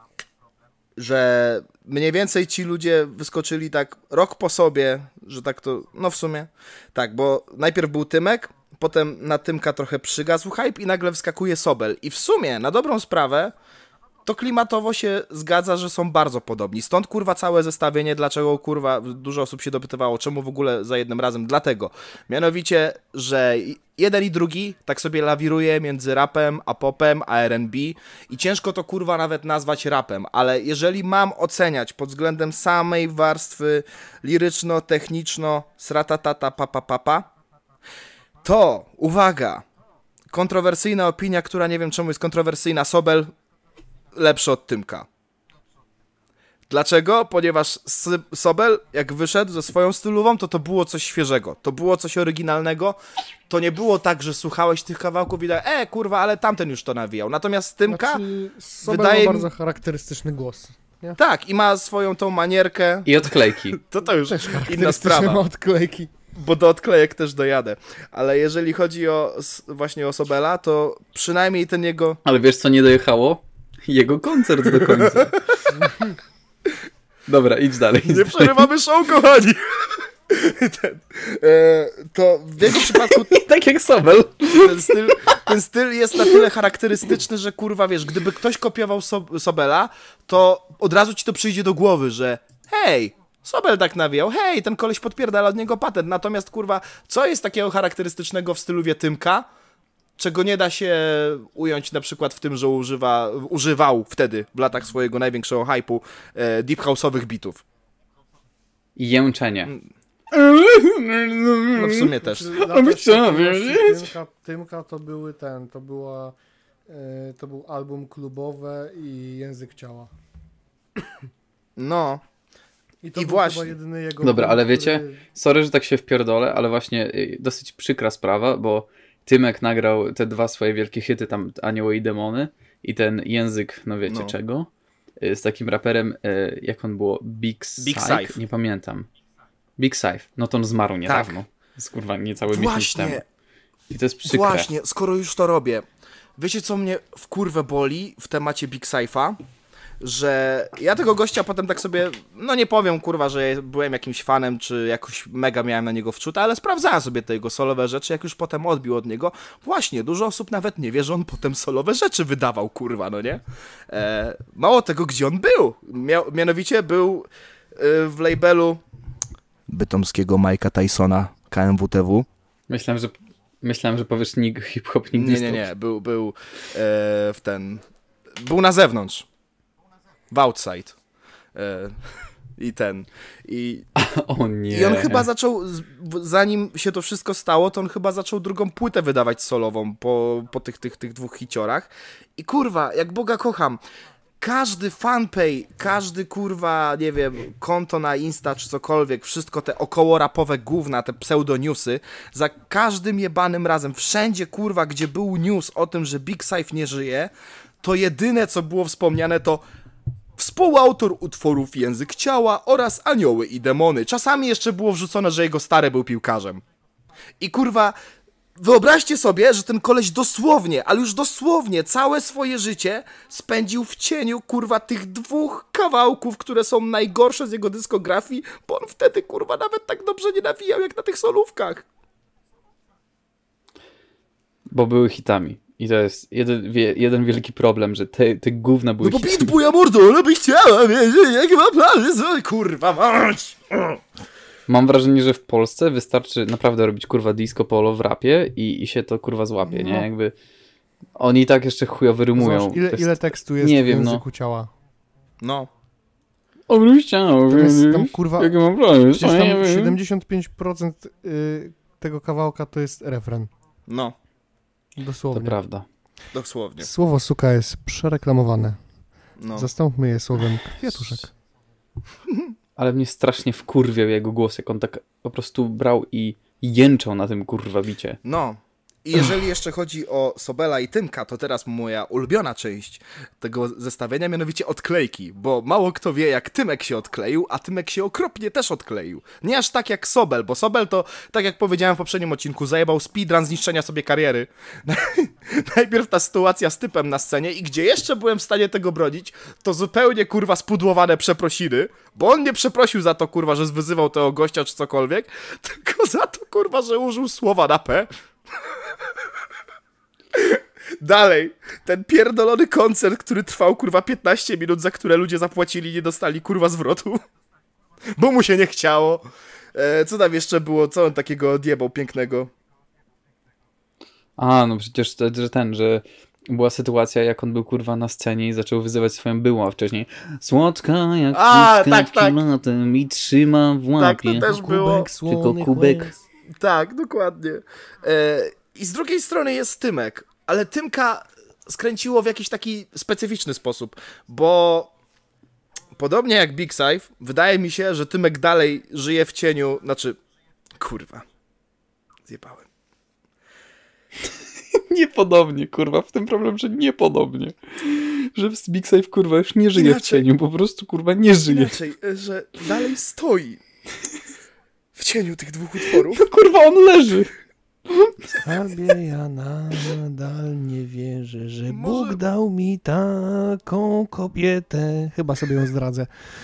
[SPEAKER 1] że mniej więcej ci ludzie wyskoczyli tak rok po sobie, że tak to, no w sumie, tak, bo najpierw był Tymek, potem na Tymka trochę przygasł hype i nagle wskakuje Sobel. I w sumie, na dobrą sprawę, to klimatowo się zgadza, że są bardzo podobni. Stąd, kurwa, całe zestawienie, dlaczego, kurwa, dużo osób się dopytywało, czemu w ogóle za jednym razem. Dlatego, mianowicie, że jeden i drugi tak sobie lawiruje między rapem, a popem, a R&B i ciężko to, kurwa, nawet nazwać rapem, ale jeżeli mam oceniać pod względem samej warstwy liryczno-techniczno, sratatata, papa, to, uwaga, kontrowersyjna opinia, która nie wiem czemu jest kontrowersyjna, Sobel lepszy od Tymka. Dlaczego? Ponieważ Sobel, jak wyszedł ze swoją stylową, to było coś świeżego, to było coś oryginalnego, to nie było tak, że słuchałeś tych kawałków i tak, kurwa, ale tamten już to nawijał. Natomiast Tymka,
[SPEAKER 3] znaczy, Sobel
[SPEAKER 1] wydaje
[SPEAKER 3] ma
[SPEAKER 1] mi...
[SPEAKER 3] bardzo charakterystyczny głos. Nie?
[SPEAKER 1] Tak, i ma swoją tą manierkę.
[SPEAKER 2] I odklejki.
[SPEAKER 1] To już inna sprawa.
[SPEAKER 3] Ma odklejki.
[SPEAKER 1] Bo do odklejek też dojadę. Ale jeżeli chodzi właśnie o Sobela, to przynajmniej ten jego...
[SPEAKER 2] Ale wiesz co nie dojechało? Jego koncert do końca. Dobra, idź dalej.
[SPEAKER 1] Nie przerywamy show, kochani! To w jego przypadku...
[SPEAKER 2] Tak jak Sobel.
[SPEAKER 1] Ten styl jest na tyle charakterystyczny, że kurwa, wiesz, gdyby ktoś kopiował Sobela, to od razu ci to przyjdzie do głowy, że hej, Sobel tak nawijał, hej, ten koleś podpierdala od niego patent. Natomiast, kurwa, co jest takiego charakterystycznego w stylu Tymka, czego nie da się ująć na przykład w tym, że używał wtedy, w latach swojego największego hype'u, deep house'owych bitów.
[SPEAKER 2] Jęczenie.
[SPEAKER 1] No w sumie też.
[SPEAKER 3] Tymka to były to był album klubowe i Język ciała.
[SPEAKER 1] No.
[SPEAKER 3] I to
[SPEAKER 1] I
[SPEAKER 3] był
[SPEAKER 1] właśnie.
[SPEAKER 3] chyba jedyny jego...
[SPEAKER 2] Dobra, ale wiecie, sorry, że tak się wpierdolę, ale właśnie dosyć przykra sprawa, bo Tymek nagrał te dwa swoje wielkie hity, tam Anioły i Demony i ten Język, no wiecie czego, z takim raperem, jak on było, Big Syfe? Nie pamiętam. Big Syfe, no to on zmarł niedawno. Tak. Z kurwa niecały miesiąc temu. I to jest przykre.
[SPEAKER 1] Właśnie, skoro już to robię. Wiecie co mnie w kurwę boli w temacie Big Syfe'a? że ja tego gościa potem tak sobie, no nie powiem kurwa, że byłem jakimś fanem, czy jakoś mega miałem na niego wczuta, ale sprawdzałem sobie te jego solowe rzeczy, jak już potem odbił od niego. Właśnie, dużo osób nawet nie wie, że on potem solowe rzeczy wydawał, kurwa, no nie? Mało tego, gdzie on był. Mianowicie był w labelu bytomskiego Mike'a Tysona, KMWTW.
[SPEAKER 2] Myślałem, że powiesz hip-hop nigdy
[SPEAKER 1] Nie, był był na zewnątrz. W outside.
[SPEAKER 2] O nie.
[SPEAKER 1] I on chyba zaczął, zanim się to wszystko stało, to on chyba zaczął drugą płytę wydawać solową po tych dwóch hiciorach. I kurwa, jak Boga kocham, każdy fanpage, każdy kurwa, nie wiem, konto na Insta czy cokolwiek, wszystko te okołorapowe gówna, te pseudoniusy, za każdym jebanym razem, wszędzie kurwa, gdzie był news o tym, że Big Syfe nie żyje, to jedyne co było wspomniane to współautor utworów Język Ciała oraz Anioły i Demony. Czasami jeszcze było wrzucone, że jego stary był piłkarzem. I kurwa, wyobraźcie sobie, że ten koleś dosłownie, ale już dosłownie całe swoje życie spędził w cieniu, kurwa, tych dwóch kawałków, które są najgorsze z jego dyskografii, bo on wtedy, kurwa, nawet tak dobrze nie nawijał jak na tych solówkach.
[SPEAKER 2] Bo były hitami. I to jest jeden wielki problem, że te gówna były hitami.
[SPEAKER 1] No bo Pitbull mordo, ale by chciała, wiesz, jakie ma plany, kurwa, mać.
[SPEAKER 2] Mam wrażenie, że w Polsce wystarczy naprawdę robić kurwa disco polo w rapie i się to kurwa złapie, nie? Jakby oni tak jeszcze chujowo rymują.
[SPEAKER 3] Zobacz, ile tekstu jest
[SPEAKER 2] nie
[SPEAKER 3] w
[SPEAKER 2] wiem,
[SPEAKER 3] Języku Ciała?
[SPEAKER 1] No.
[SPEAKER 2] Obróć ciało,
[SPEAKER 3] tam kurwa,
[SPEAKER 2] jakie mam plany,
[SPEAKER 3] przecież tam 75% tego kawałka to jest refren.
[SPEAKER 1] No.
[SPEAKER 3] Dosłownie.
[SPEAKER 2] To prawda.
[SPEAKER 1] Dosłownie.
[SPEAKER 3] Słowo suka jest przereklamowane.
[SPEAKER 1] No.
[SPEAKER 3] Zastąpmy je słowem kwiatuszek.
[SPEAKER 2] Ale mnie strasznie wkurwiał jego głos, jak on tak po prostu brał i jęczał na tym kurwa bicie.
[SPEAKER 1] No. I jeżeli jeszcze chodzi o Sobela i Tymka, to teraz moja ulubiona część tego zestawienia, mianowicie odklejki, bo mało kto wie, jak Tymek się odkleił, a Tymek się okropnie też odkleił. Nie aż tak jak Sobel, bo Sobel to, tak jak powiedziałem w poprzednim odcinku, zajebał speedrun zniszczenia sobie kariery. Najpierw ta sytuacja z typem na scenie i gdzie jeszcze byłem w stanie tego bronić, to zupełnie kurwa spudłowane przeprosiny, bo on nie przeprosił za to kurwa, że wyzywał tego gościa czy cokolwiek, tylko za to kurwa, że użył słowa na P. Dalej, ten pierdolony koncert, który trwał kurwa 15 minut, za które ludzie zapłacili i nie dostali kurwa zwrotu, bo mu się nie chciało. Co tam jeszcze było? Co on takiego odjebał pięknego?
[SPEAKER 2] A, no przecież że była sytuacja, jak on był kurwa na scenie i zaczął wyzywać swoją byłą, a wcześniej słodka jak
[SPEAKER 1] tak.
[SPEAKER 2] latem i trzyma w łapie.
[SPEAKER 1] Tak, to też było.
[SPEAKER 2] Tylko kubek.
[SPEAKER 1] Tak, dokładnie. I z drugiej strony jest Tymek, ale Tymka skręciło w jakiś taki specyficzny sposób, bo podobnie jak Big Syfe, wydaje mi się, że Tymek dalej żyje w cieniu, znaczy, kurwa, zjebałem.
[SPEAKER 2] Niepodobnie, kurwa, w tym problem, że niepodobnie. Że Big Syfe, kurwa, już nie żyje w cieniu, po prostu, kurwa, nie żyje.
[SPEAKER 1] Inaczej, że dalej stoi w cieniu tych dwóch utworów.
[SPEAKER 2] No, kurwa, on leży.
[SPEAKER 3] Skarbie, ja nadal nie wierzę, że Bóg dał mi taką kobietę. Chyba sobie ją zdradzę.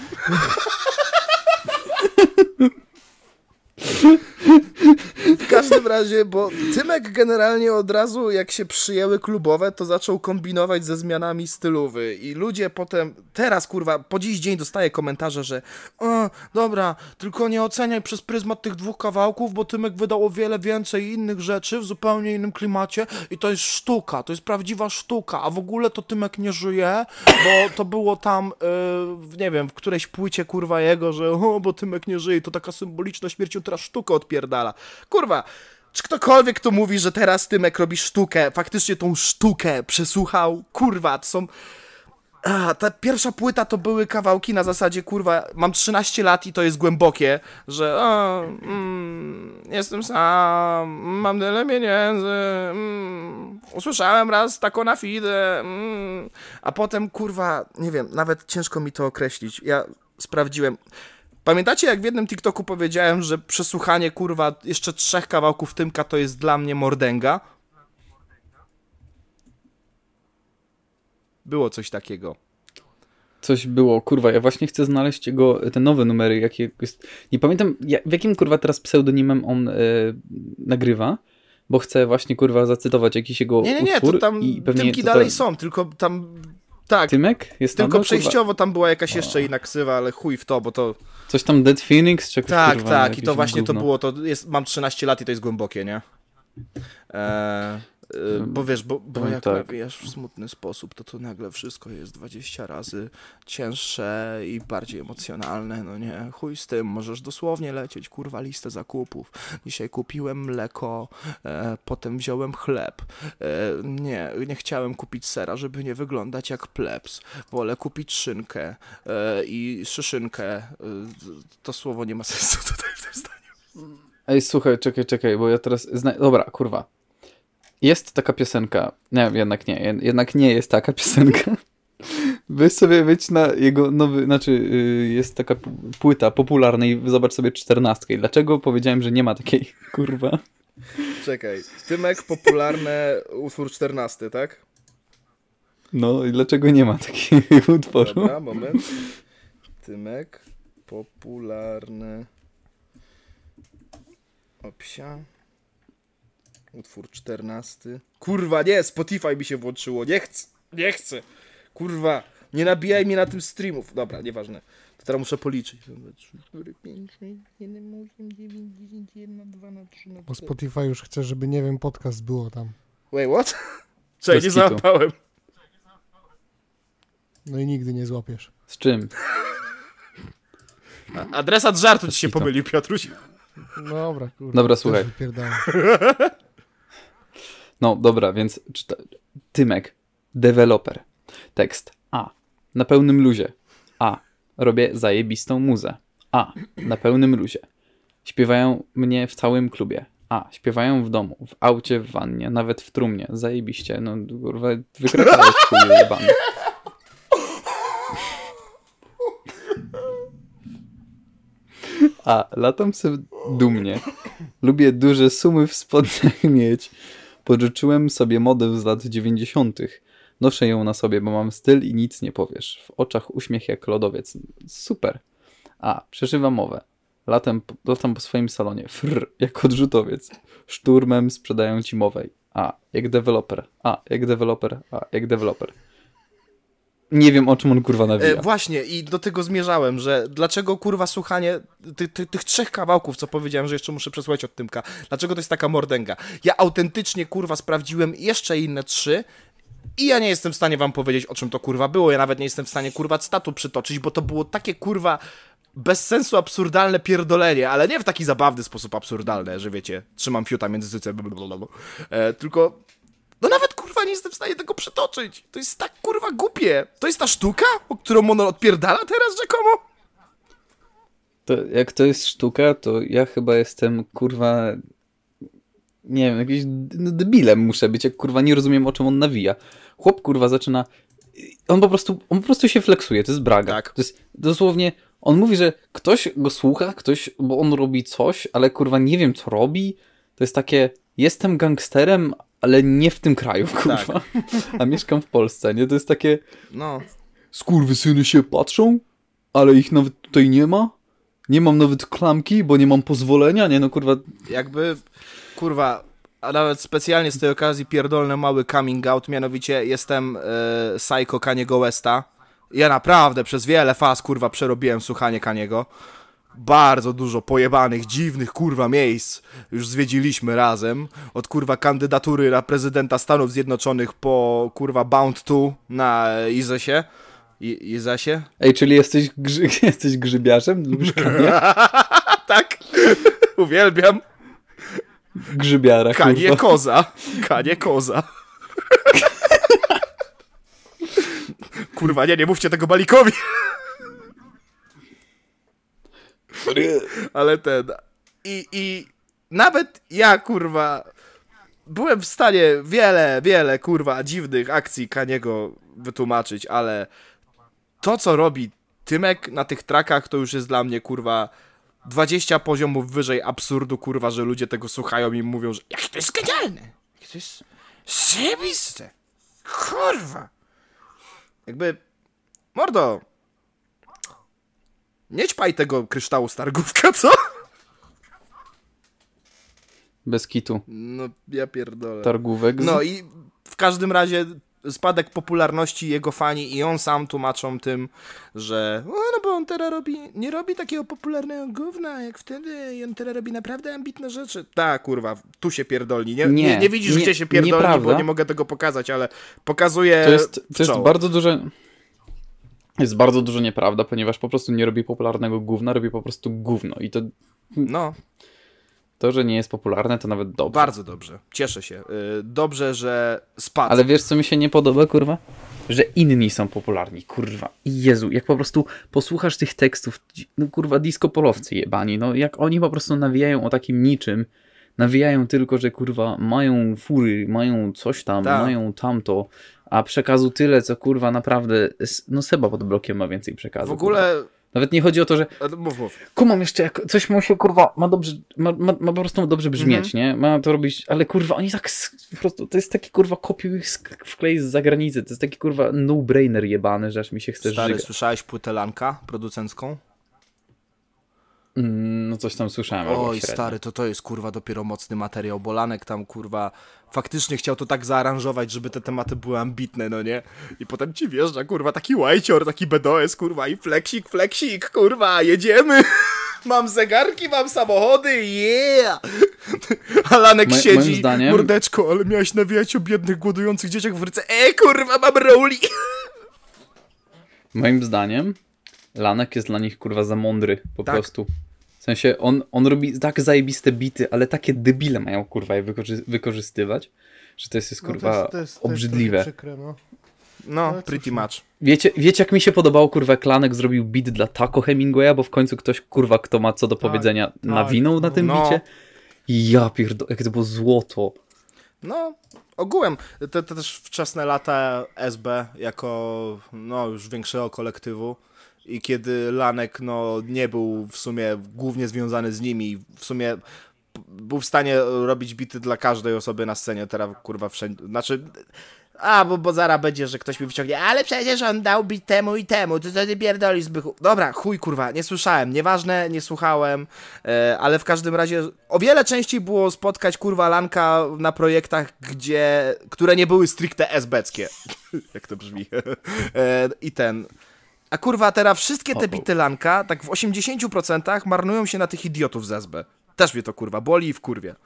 [SPEAKER 1] W każdym razie, bo Tymek generalnie od razu, jak się przyjęły klubowe, to zaczął kombinować ze zmianami stylowy i ludzie potem, teraz kurwa, po dziś dzień dostaję komentarze, że dobra, tylko nie oceniaj przez pryzmat tych dwóch kawałków, bo Tymek wydał o wiele więcej innych rzeczy w zupełnie innym klimacie i to jest sztuka, to jest prawdziwa sztuka, a w ogóle to Tymek nie żyje, bo to było tam, nie wiem, w którejś płycie kurwa jego, że bo Tymek nie żyje, to taka symboliczna śmierć, on teraz sztukę odpierdala. Kurwa, czy ktokolwiek tu mówi, że teraz Tymek robi sztukę, faktycznie tą sztukę przesłuchał? Kurwa, to są... ta pierwsza płyta to były kawałki na zasadzie, kurwa, mam 13 lat i to jest głębokie, że jestem sam, mam tyle pieniędzy, usłyszałem raz taką na fide, a potem, kurwa, nie wiem, nawet ciężko mi to określić. Ja sprawdziłem. Pamiętacie, jak w jednym TikToku powiedziałem, że przesłuchanie, kurwa, jeszcze 3 kawałków Tymka to jest dla mnie mordęga? Było coś takiego.
[SPEAKER 2] Coś było, kurwa, ja właśnie chcę znaleźć te nowe numery, jakie jest... Nie pamiętam, w jakim, kurwa, teraz pseudonimem on nagrywa, bo chcę właśnie, kurwa, zacytować jakiś jego
[SPEAKER 1] Nie,
[SPEAKER 2] utwór.
[SPEAKER 1] to tam
[SPEAKER 2] i pewnie
[SPEAKER 1] Tymki
[SPEAKER 2] to
[SPEAKER 1] dalej są, tylko tam... Tak,
[SPEAKER 2] Tymek? Jest
[SPEAKER 1] tylko
[SPEAKER 2] tam,
[SPEAKER 1] przejściowo
[SPEAKER 2] kurwa?
[SPEAKER 1] tam była jakaś jeszcze inna ksywa, ale chuj w to, bo to...
[SPEAKER 2] Coś tam Dead Phoenix? Czy jakoś,
[SPEAKER 1] Tak,
[SPEAKER 2] kurwa,
[SPEAKER 1] tak, i
[SPEAKER 2] jakieś
[SPEAKER 1] to właśnie
[SPEAKER 2] gówno.
[SPEAKER 1] to było, mam 13 lat i to jest głębokie, nie? Bo wiesz, bo jak
[SPEAKER 2] tak.
[SPEAKER 1] nawijasz w smutny sposób, to nagle wszystko jest 20 razy cięższe i bardziej emocjonalne, no nie? Chuj z tym, możesz dosłownie lecieć, kurwa, listę zakupów. Dzisiaj kupiłem mleko, potem wziąłem chleb. Nie chciałem kupić sera, żeby nie wyglądać jak plebs. Wolę kupić szynkę i szyszynkę. To słowo nie ma sensu tutaj w tym zdaniu.
[SPEAKER 2] Ej, słuchaj, czekaj, bo ja teraz... Dobra, kurwa. Jest taka piosenka. Nie, jednak nie jest taka piosenka. Weź sobie wejdź na jego nowy, jest taka płyta popularna i zobacz sobie 14. Dlaczego powiedziałem, że nie ma takiej, kurwa?
[SPEAKER 1] Czekaj, Tymek, popularne, utwór 14, tak?
[SPEAKER 2] No i dlaczego nie ma takiego utworu?
[SPEAKER 1] Dobra, moment. Tymek, popularny, opsia, utwór 14. Kurwa, nie, Spotify mi się włączyło, nie chcę. Kurwa, nie nabijaj mnie na tym streamów. Dobra, nieważne. To teraz muszę policzyć. 3, 4, 5, 6, 7, 8, 9, 10, 1, 2, 3, 4.
[SPEAKER 3] Bo Spotify już chce, żeby, nie wiem, podcast było tam.
[SPEAKER 1] Wait, what? Czekaj, nie
[SPEAKER 2] Bez kitu.
[SPEAKER 1] załapałem.
[SPEAKER 3] No i nigdy nie złapiesz.
[SPEAKER 2] Z czym?
[SPEAKER 1] Adresat żartu ci się pomylił, Piotruś.
[SPEAKER 3] Dobra, kurwa.
[SPEAKER 2] Dobra,
[SPEAKER 3] też
[SPEAKER 2] słuchaj.
[SPEAKER 3] wypierdalam.
[SPEAKER 2] No, dobra, więc Tymek, deweloper. Tekst A. Na pełnym luzie. A. Robię zajebistą muzę. A. Na pełnym luzie. Śpiewają mnie w całym klubie. A. Śpiewają w domu, w aucie, w wannie, nawet w trumnie. Zajebiście. No, kurwa, wykrakałeś chuju jebany. A. Latam sobie dumnie. Lubię duże sumy w spodniach mieć. Pożyczyłem sobie modę z lat 90. Noszę ją na sobie, bo mam styl i nic nie powiesz. W oczach uśmiech jak lodowiec. Super. A. Przeszywam mowę. Latam po swoim salonie. Frr, jak odrzutowiec. Szturmem sprzedają ci mowę. A. Jak deweloper. A. Jak deweloper. A. Jak deweloper. Nie wiem, o czym on kurwa nawija.
[SPEAKER 1] Właśnie, i do tego zmierzałem, że dlaczego kurwa słuchanie tych 3 kawałków, co powiedziałem, że jeszcze muszę przesłuchać od Tymka, dlaczego to jest taka mordęga? Ja autentycznie kurwa sprawdziłem jeszcze inne 3 i ja nie jestem w stanie wam powiedzieć, o czym to kurwa było, ja nawet nie jestem w stanie kurwa cytatu przytoczyć, bo to było takie kurwa bez sensu absurdalne pierdolenie, ale nie w taki zabawny sposób absurdalne, że wiecie, trzymam fiuta między cycem, tylko... No nawet kurwa nie jestem w stanie tego przytoczyć. To jest tak kurwa głupie. To jest ta sztuka, o którą on odpierdala teraz rzekomo?
[SPEAKER 2] To, jak to jest sztuka, to ja chyba jestem kurwa... Nie wiem, jakimś debilem muszę być, jak kurwa nie rozumiem, o czym on nawija. Chłop kurwa zaczyna... On po prostu się flexuje, to jest braga.
[SPEAKER 1] Tak.
[SPEAKER 2] To jest dosłownie... On mówi, że ktoś go słucha, bo on robi coś, ale kurwa nie wiem co robi. To jest takie... Jestem gangsterem, ale nie w tym kraju, kurwa. Tak. A mieszkam w Polsce, nie? To jest takie...
[SPEAKER 1] No.
[SPEAKER 2] Skurwysyny się patrzą, ale ich nawet tutaj nie ma. Nie mam nawet klamki, bo nie mam pozwolenia, nie? No kurwa...
[SPEAKER 1] Jakby, kurwa, a nawet specjalnie z tej okazji pierdolny mały coming out, mianowicie jestem psycho Kaniego Westa. Ja naprawdę przez wiele faz, kurwa, przerobiłem słuchanie Kaniego. Bardzo dużo pojebanych, dziwnych, kurwa, miejsc już zwiedziliśmy razem. Od, kurwa, kandydatury na prezydenta Stanów Zjednoczonych po, kurwa, Bound 2 na Izesie. Izesie?
[SPEAKER 2] Ej, czyli jesteś grzybiarzem? Lubisz Kanie?
[SPEAKER 1] Tak, uwielbiam.
[SPEAKER 2] Grzybiara,
[SPEAKER 1] Kanie
[SPEAKER 2] kurwa.
[SPEAKER 1] koza. Kanie koza. Kurwa, nie mówcie tego Balikowi. Ale I nawet ja, kurwa, byłem w stanie wiele, kurwa, dziwnych akcji Kaniego wytłumaczyć, ale to, co robi Tymek na tych trackach, to już jest dla mnie, kurwa, 20 poziomów wyżej absurdu, kurwa, że ludzie tego słuchają i mówią, że jakie to jest genialne, jakie to jest zajebiste, kurwa. Jakby, mordo, Nie ćpaj tego kryształu z targówka, co?
[SPEAKER 2] Bez kitu.
[SPEAKER 1] No, ja pierdolę.
[SPEAKER 2] Targówek.
[SPEAKER 1] No i w każdym razie spadek popularności jego fani i on sam tłumaczą tym, że no bo on teraz nie robi takiego popularnego gówna jak wtedy i on teraz robi naprawdę ambitne rzeczy. Tak, kurwa, tu się pierdolni. Nie widzisz, gdzie się pierdolni,
[SPEAKER 2] nieprawda.
[SPEAKER 1] bo nie mogę tego pokazać, ale pokazuje
[SPEAKER 2] To jest bardzo duże... Jest bardzo dużo nieprawda, ponieważ po prostu nie robi popularnego gówna, robi po prostu gówno i to...
[SPEAKER 1] No.
[SPEAKER 2] To, że nie jest popularne, to nawet dobrze.
[SPEAKER 1] Bardzo dobrze. Cieszę się. Dobrze, że spadł.
[SPEAKER 2] Ale wiesz, co mi się nie podoba, kurwa? Że inni są popularni, kurwa. I Jezu, jak po prostu posłuchasz tych tekstów, no kurwa, disco-polowcy jebani, no jak oni po prostu nawijają o takim niczym, nawijają tylko, że kurwa mają fury, mają coś tam, mają tamto, a przekazu tyle, co kurwa naprawdę, no Seba pod blokiem ma więcej przekazu.
[SPEAKER 1] W ogóle...
[SPEAKER 2] Kurwa. Nawet nie chodzi o to, że
[SPEAKER 1] Mów.
[SPEAKER 2] kumam jeszcze, jak coś mu się kurwa ma dobrze, ma po prostu dobrze brzmieć, nie? Ma to robić, ale kurwa oni tak po prostu, to jest taki kurwa kopiuj wklej z zagranicy, to jest taki kurwa no-brainer jebany, że aż mi się chce
[SPEAKER 1] Stary,
[SPEAKER 2] żygać.
[SPEAKER 1] słyszałeś płytę Lanka producencką?
[SPEAKER 2] No coś tam słyszałem.
[SPEAKER 1] Oj, stary, to jest kurwa dopiero mocny materiał, bo Lanek tam kurwa faktycznie chciał to tak zaaranżować, żeby te tematy były ambitne, no nie? I potem ci wjeżdża kurwa taki łajcior, taki BDS, kurwa i fleksik, kurwa, jedziemy! Mam zegarki, mam samochody, yeah! A Lanek siedzi,
[SPEAKER 2] zdaniem...
[SPEAKER 1] mordeczko, ale miałeś nawijać o biednych, głodujących dzieciach w Afryce. Kurwa, mam roli!
[SPEAKER 2] Moim zdaniem Lanek jest dla nich kurwa za mądry, po prostu. W sensie on robi tak zajebiste bity, ale takie debile mają kurwa je wykorzystywać, że to jest kurwa obrzydliwe.
[SPEAKER 3] To jest przykre, no.
[SPEAKER 1] No, pretty much.
[SPEAKER 2] Wiecie jak mi się podobało, kurwa, jak Lanek zrobił beat dla Taco Hemingwaya, bo w końcu ktoś, kurwa, kto ma co do powiedzenia, nawinął na tym bicie? Ja pierdolę, jak to było złoto.
[SPEAKER 1] No, ogółem, to też wczesne lata SB jako, no, już większego kolektywu i kiedy Lanek, no, nie był w sumie głównie związany z nimi, w sumie był w stanie robić bity dla każdej osoby na scenie, teraz, kurwa, wszędzie, znaczy... bo zaraz będzie, że ktoś mi wyciągnie, ale przecież on dał bit temu i temu, to ty pierdolisz, Zbychu. Dobra, chuj kurwa, nie słyszałem, nieważne, nie słuchałem, ale w każdym razie o wiele częściej było spotkać kurwa Lanka na projektach, które nie były stricte esbeckie. Jak to brzmi. I ten... A kurwa teraz wszystkie te bity Lanka, tak w 80% marnują się na tych idiotów z SB. Też mnie to kurwa boli i wkurwia.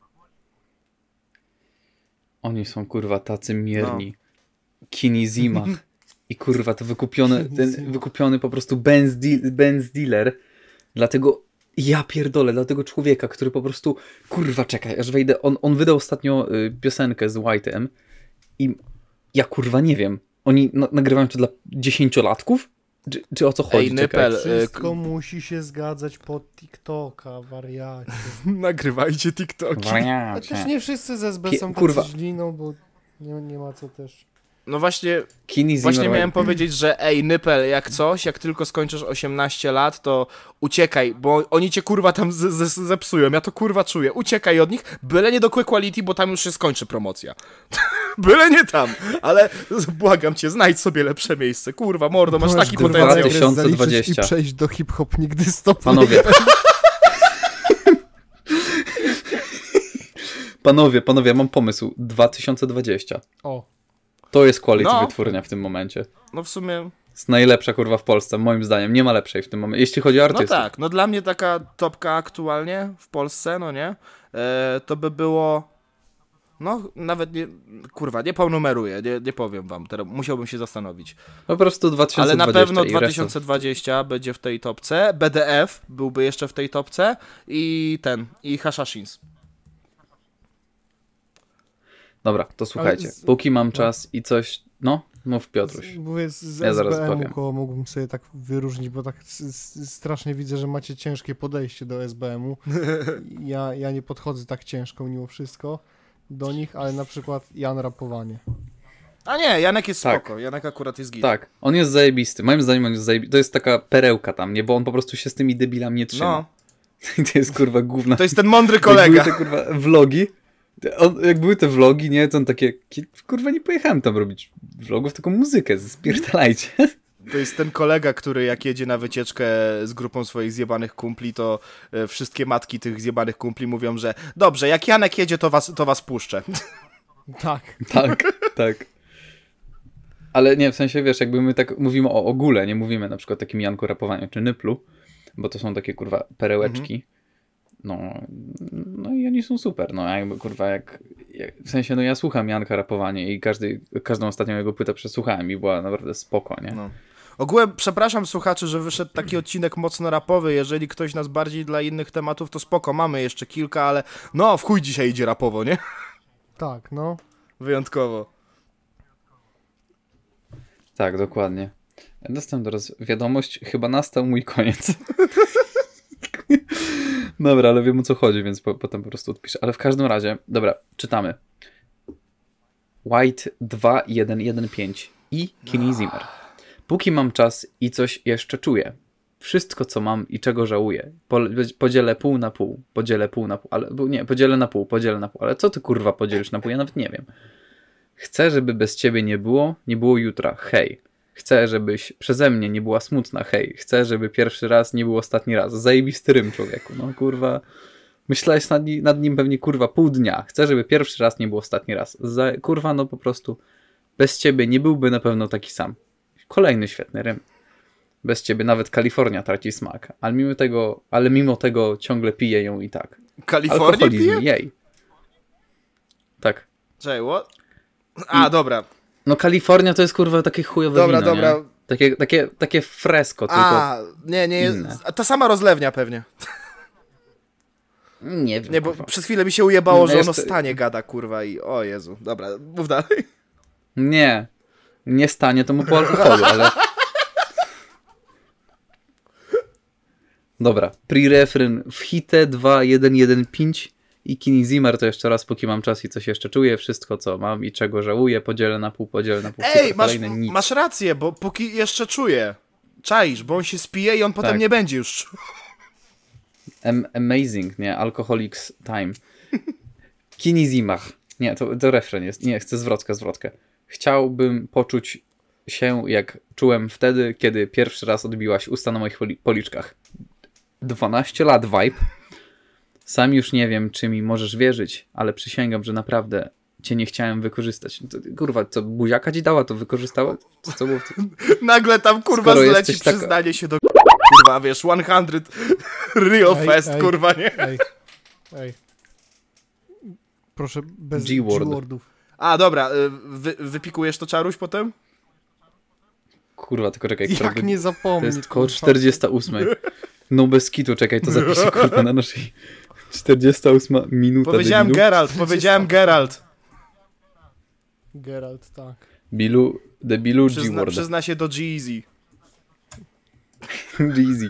[SPEAKER 1] Oni
[SPEAKER 2] są kurwa tacy mierni. No. Kinizimach. I kurwa to wykupiony po prostu Benz dealer. Dlatego ja pierdolę, dla tego człowieka, który po prostu kurwa czekaj, aż wejdę. On wydał ostatnio piosenkę z White'em i ja kurwa nie wiem. Oni nagrywają to dla 10-latków? Czy o co chodzi?
[SPEAKER 1] Ej, Nypel,
[SPEAKER 3] wszystko musi się zgadzać pod TikToka, wariacie.
[SPEAKER 1] Nagrywajcie TikToki.
[SPEAKER 3] Wariacie. Też nie wszyscy ze SB są tacy źli, no bo nie ma co też.
[SPEAKER 1] No właśnie miałem powiedzieć, że Nypel, jak tylko skończysz 18 lat, to uciekaj, bo oni cię kurwa tam zepsują, ja to kurwa czuję. Uciekaj od nich, byle nie do Quick Quality, bo tam już się skończy promocja. Byle nie tam, ale błagam cię, znajdź sobie lepsze miejsce. Kurwa, mordo, masz taki potencjał.
[SPEAKER 2] 2020.
[SPEAKER 3] I przejść do hip-hop nigdy stop.
[SPEAKER 2] Panowie, ja mam pomysł. 2020.
[SPEAKER 3] O.
[SPEAKER 2] To jest quality wytwórnia w tym momencie.
[SPEAKER 1] No w sumie...
[SPEAKER 2] Jest najlepsza kurwa w Polsce, moim zdaniem. Nie ma lepszej w tym momencie, jeśli chodzi o artystów.
[SPEAKER 1] No tak, no dla mnie taka topka aktualnie w Polsce, no nie? To by było... No, nawet nie... Kurwa, nie ponumeruję, nie powiem wam. Teraz musiałbym się zastanowić.
[SPEAKER 2] Po prostu 2020.
[SPEAKER 1] Ale na pewno 2020 będzie w tej topce. BDF byłby jeszcze w tej topce. I Hashashins.
[SPEAKER 2] Dobra, to słuchajcie, póki mam czas i coś, mów Piotruś.
[SPEAKER 3] Ja zaraz powiem. Mógłbym sobie tak wyróżnić, bo tak strasznie widzę, że macie ciężkie podejście do SBM-u. Ja nie podchodzę tak ciężko mimo wszystko do nich, ale na przykład Jan rapowanie.
[SPEAKER 1] A nie, Janek jest spoko, Janek akurat jest git.
[SPEAKER 2] Tak, on jest zajebisty, moim zdaniem on jest zajebisty, to jest taka perełka tam, nie, bo on po prostu się z tymi debilami nie trzyma.
[SPEAKER 1] No.
[SPEAKER 2] To jest kurwa gówna.
[SPEAKER 1] To jest ten mądry kolega.
[SPEAKER 2] Jak były te kurwa vlogi, jak były te vlogi, nie, to on takie, kurwa nie pojechałem tam robić vlogów, tylko muzykę, spierdalajcie.
[SPEAKER 1] To jest ten kolega, który jak jedzie na wycieczkę z grupą swoich zjebanych kumpli, to wszystkie matki tych zjebanych kumpli mówią, że dobrze, jak Janek jedzie, to was puszczę.
[SPEAKER 3] Tak.
[SPEAKER 2] Tak. Ale nie, w sensie, wiesz, jakby my tak mówimy o ogóle, nie mówimy na przykład o takim Janku rapowaniu czy Nyplu, bo to są takie, kurwa, perełeczki. No i oni są super, no jakby, kurwa, w sensie, no ja słucham Janka rapowanie i każdą ostatnią jego płytę przesłuchałem i była naprawdę spoko, nie?
[SPEAKER 1] No. Ogółem, przepraszam słuchaczy, że wyszedł taki odcinek mocno rapowy, jeżeli ktoś nas bardziej dla innych tematów, to spoko, mamy jeszcze kilka, ale no, w chuj dzisiaj idzie rapowo, nie?
[SPEAKER 3] Tak, no.
[SPEAKER 1] Wyjątkowo.
[SPEAKER 2] Tak, dokładnie. Dostałem teraz wiadomość, chyba nastał mój koniec. Dobra, ale wiem o co chodzi, więc potem po prostu odpiszę. Ale w każdym razie, dobra, czytamy. White 2115 i Kenny Zimmer. Póki mam czas i coś jeszcze czuję. Wszystko, co mam i czego żałuję. Podzielę pół na pół. Ale nie, podzielę na pół. Ale co ty kurwa podzielisz na pół? Ja nawet nie wiem. Chcę, żeby bez ciebie nie było jutra. Hej. Chcę, żebyś przeze mnie nie była smutna. Hej. Chcę, żeby pierwszy raz nie był ostatni raz. Zajebisty rym, człowieku. No kurwa. Myślałeś nad nim pewnie kurwa pół dnia. Chcę, żeby pierwszy raz nie był ostatni raz. Kurwa, no po prostu bez ciebie nie byłby na pewno taki sam. Kolejny świetny rym. Bez ciebie nawet Kalifornia traci smak. Ale mimo tego ciągle piję ją i tak.
[SPEAKER 1] Kalifornia pije?
[SPEAKER 2] Jej. Tak.
[SPEAKER 1] Czekaj, what? A, dobra.
[SPEAKER 2] No Kalifornia to jest kurwa takie chujowe wino,
[SPEAKER 1] dobra.
[SPEAKER 2] Nie? Takie fresko, tylko
[SPEAKER 1] nie jest.
[SPEAKER 2] inne.
[SPEAKER 1] Ta sama rozlewnia pewnie.
[SPEAKER 2] Nie wiem.
[SPEAKER 1] Nie, bo przez chwilę mi się ujebało, że ono stanie gada, kurwa, i o Jezu. Dobra, mów dalej.
[SPEAKER 2] Nie stanie, to mu po alkoholu, ale... Dobra, pre-refryn w hite 2115 i Kenny Zimmer to jeszcze raz, póki mam czas i coś jeszcze czuję, wszystko co mam i czego żałuję, podzielę na pół.
[SPEAKER 1] Ej, masz rację, bo póki jeszcze czuję. Czaisz, bo on się spije i on potem nie będzie już czuł.
[SPEAKER 2] Amazing, nie? Alcoholics Time. Kenny Zimmer. Nie, to refren jest. Nie, chcę zwrotkę. Chciałbym poczuć się, jak czułem wtedy, kiedy pierwszy raz odbiłaś usta na moich policzkach. 12 lat vibe. Sam już nie wiem, czy mi możesz wierzyć, ale przysięgam, że naprawdę cię nie chciałem wykorzystać. Kurwa, co buziaka ci dała, to wykorzystała? Co było
[SPEAKER 1] Nagle tam, kurwa,
[SPEAKER 2] skoro
[SPEAKER 1] zleci przyznanie się do kurwa, wiesz, 100 Rio Fest, kurwa, nie?
[SPEAKER 3] Ej. Proszę, bez
[SPEAKER 2] G-wordów.
[SPEAKER 1] A, dobra, wypikujesz to, Czaruś, potem?
[SPEAKER 2] Kurwa, tylko czekaj.
[SPEAKER 3] Jak nie zapomnę.
[SPEAKER 2] To jest koło 48. No bez kitu, czekaj, to zapiszę kurwa na naszej 48 minuta.
[SPEAKER 1] Powiedziałem Geralt.
[SPEAKER 3] Geralt, tak.
[SPEAKER 2] Debilu G-Word.
[SPEAKER 1] Przyzna się do G-Eazy.
[SPEAKER 2] G-Eazy.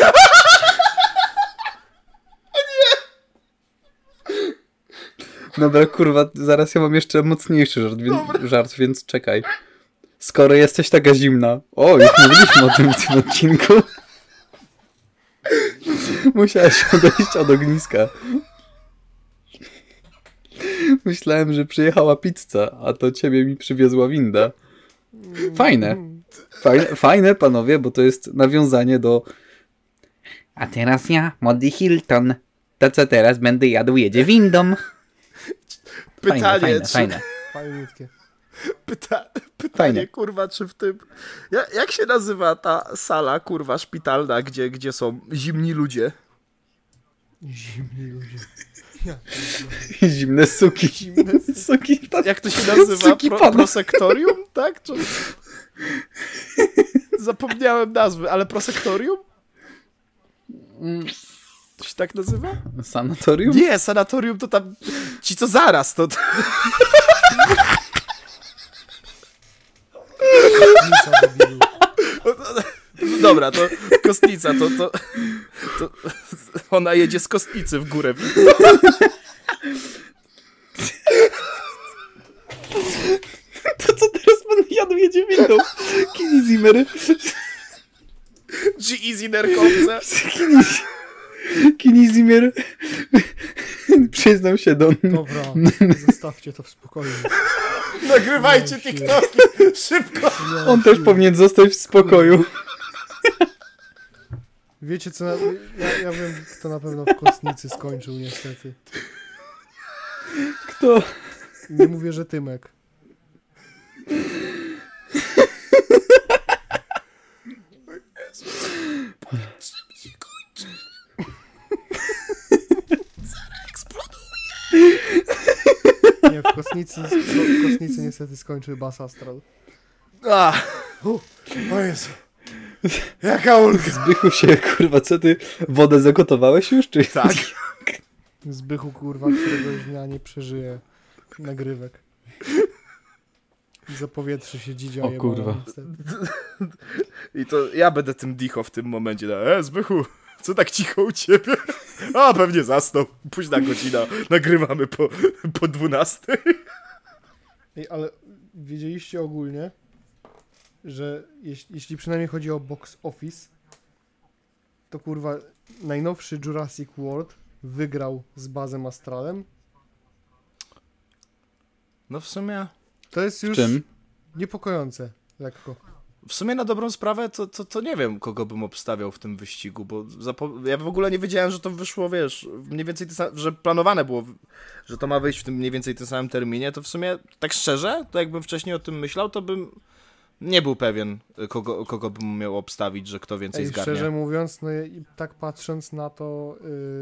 [SPEAKER 2] Dobra, kurwa, zaraz ja mam jeszcze mocniejszy żart, więc czekaj. Skoro jesteś taka zimna... O, już mówiliśmy o tym w tym odcinku. Musiałeś odejść od ogniska. Myślałem, że przyjechała pizza, a to ciebie mi przywiozła winda. Fajne, panowie, bo to jest nawiązanie do... A teraz ja, młody Hilton. To co teraz będę jadł, jedzie windą.
[SPEAKER 1] Pytanie,
[SPEAKER 2] fajne.
[SPEAKER 3] Fajniutkie.
[SPEAKER 1] Pytanie, kurwa, czy w tym... Jak się nazywa ta sala, kurwa, szpitalna, gdzie są zimni ludzie?
[SPEAKER 3] Zimni ludzie.
[SPEAKER 2] Zimne suki. Suki.
[SPEAKER 1] Jak to się nazywa? Prosektorium? Tak? Czy... Zapomniałem nazwy, ale prosektorium? To się tak nazywa?
[SPEAKER 2] Sanatorium?
[SPEAKER 1] Nie, sanatorium to tam... Ci co zaraz, to... Dobra, to kostnica, to ona jedzie z kostnicy w górę.
[SPEAKER 2] To co teraz pan jadł, jedzie windą? Kenny Zimmer.
[SPEAKER 1] G-Eazy nerkowce.
[SPEAKER 2] Kenny Zimmer przyznał się do...
[SPEAKER 3] Dobra, zostawcie to w spokoju.
[SPEAKER 1] Nagrywajcie TikToki. Szybko!
[SPEAKER 2] On też powinien zostać w spokoju.
[SPEAKER 3] Wiecie co, ja wiem, kto na pewno w kostnicy skończył niestety.
[SPEAKER 2] Kto?
[SPEAKER 3] Nie mówię, że Tymek. Nie, w kostnicy niestety skończył Bas Astral.
[SPEAKER 1] O Jezu. Jaka ulga.
[SPEAKER 2] Zbychu się, kurwa, co ty? Wodę zagotowałeś już, czy?
[SPEAKER 1] Tak.
[SPEAKER 3] Zbychu, kurwa, któregoś dnia nie przeżyje nagrywek. Zapowietrzy się dzidzia
[SPEAKER 2] O kurwa.
[SPEAKER 3] niestety.
[SPEAKER 1] I to ja będę tym dicho w tym momencie. Zbychu, co tak cicho u ciebie? A, pewnie zasnął. Późna godzina. Nagrywamy po 12.
[SPEAKER 3] Ej, ale wiedzieliście ogólnie, że jeśli przynajmniej chodzi o box office, to kurwa najnowszy Jurassic World wygrał z Bazem Astralem.
[SPEAKER 1] No w sumie...
[SPEAKER 3] To jest już
[SPEAKER 2] Czym?
[SPEAKER 3] niepokojące, lekko.
[SPEAKER 1] W sumie na dobrą sprawę to nie wiem, kogo bym obstawiał w tym wyścigu, bo ja w ogóle nie wiedziałem, że to wyszło, wiesz, mniej więcej że planowane było, że to ma wyjść w tym mniej więcej tym samym terminie, to w sumie, tak szczerze, to jakbym wcześniej o tym myślał, to bym nie był pewien, kogo bym miał obstawić, że kto więcej zgarnie.
[SPEAKER 3] Szczerze mówiąc, no i tak patrząc na to,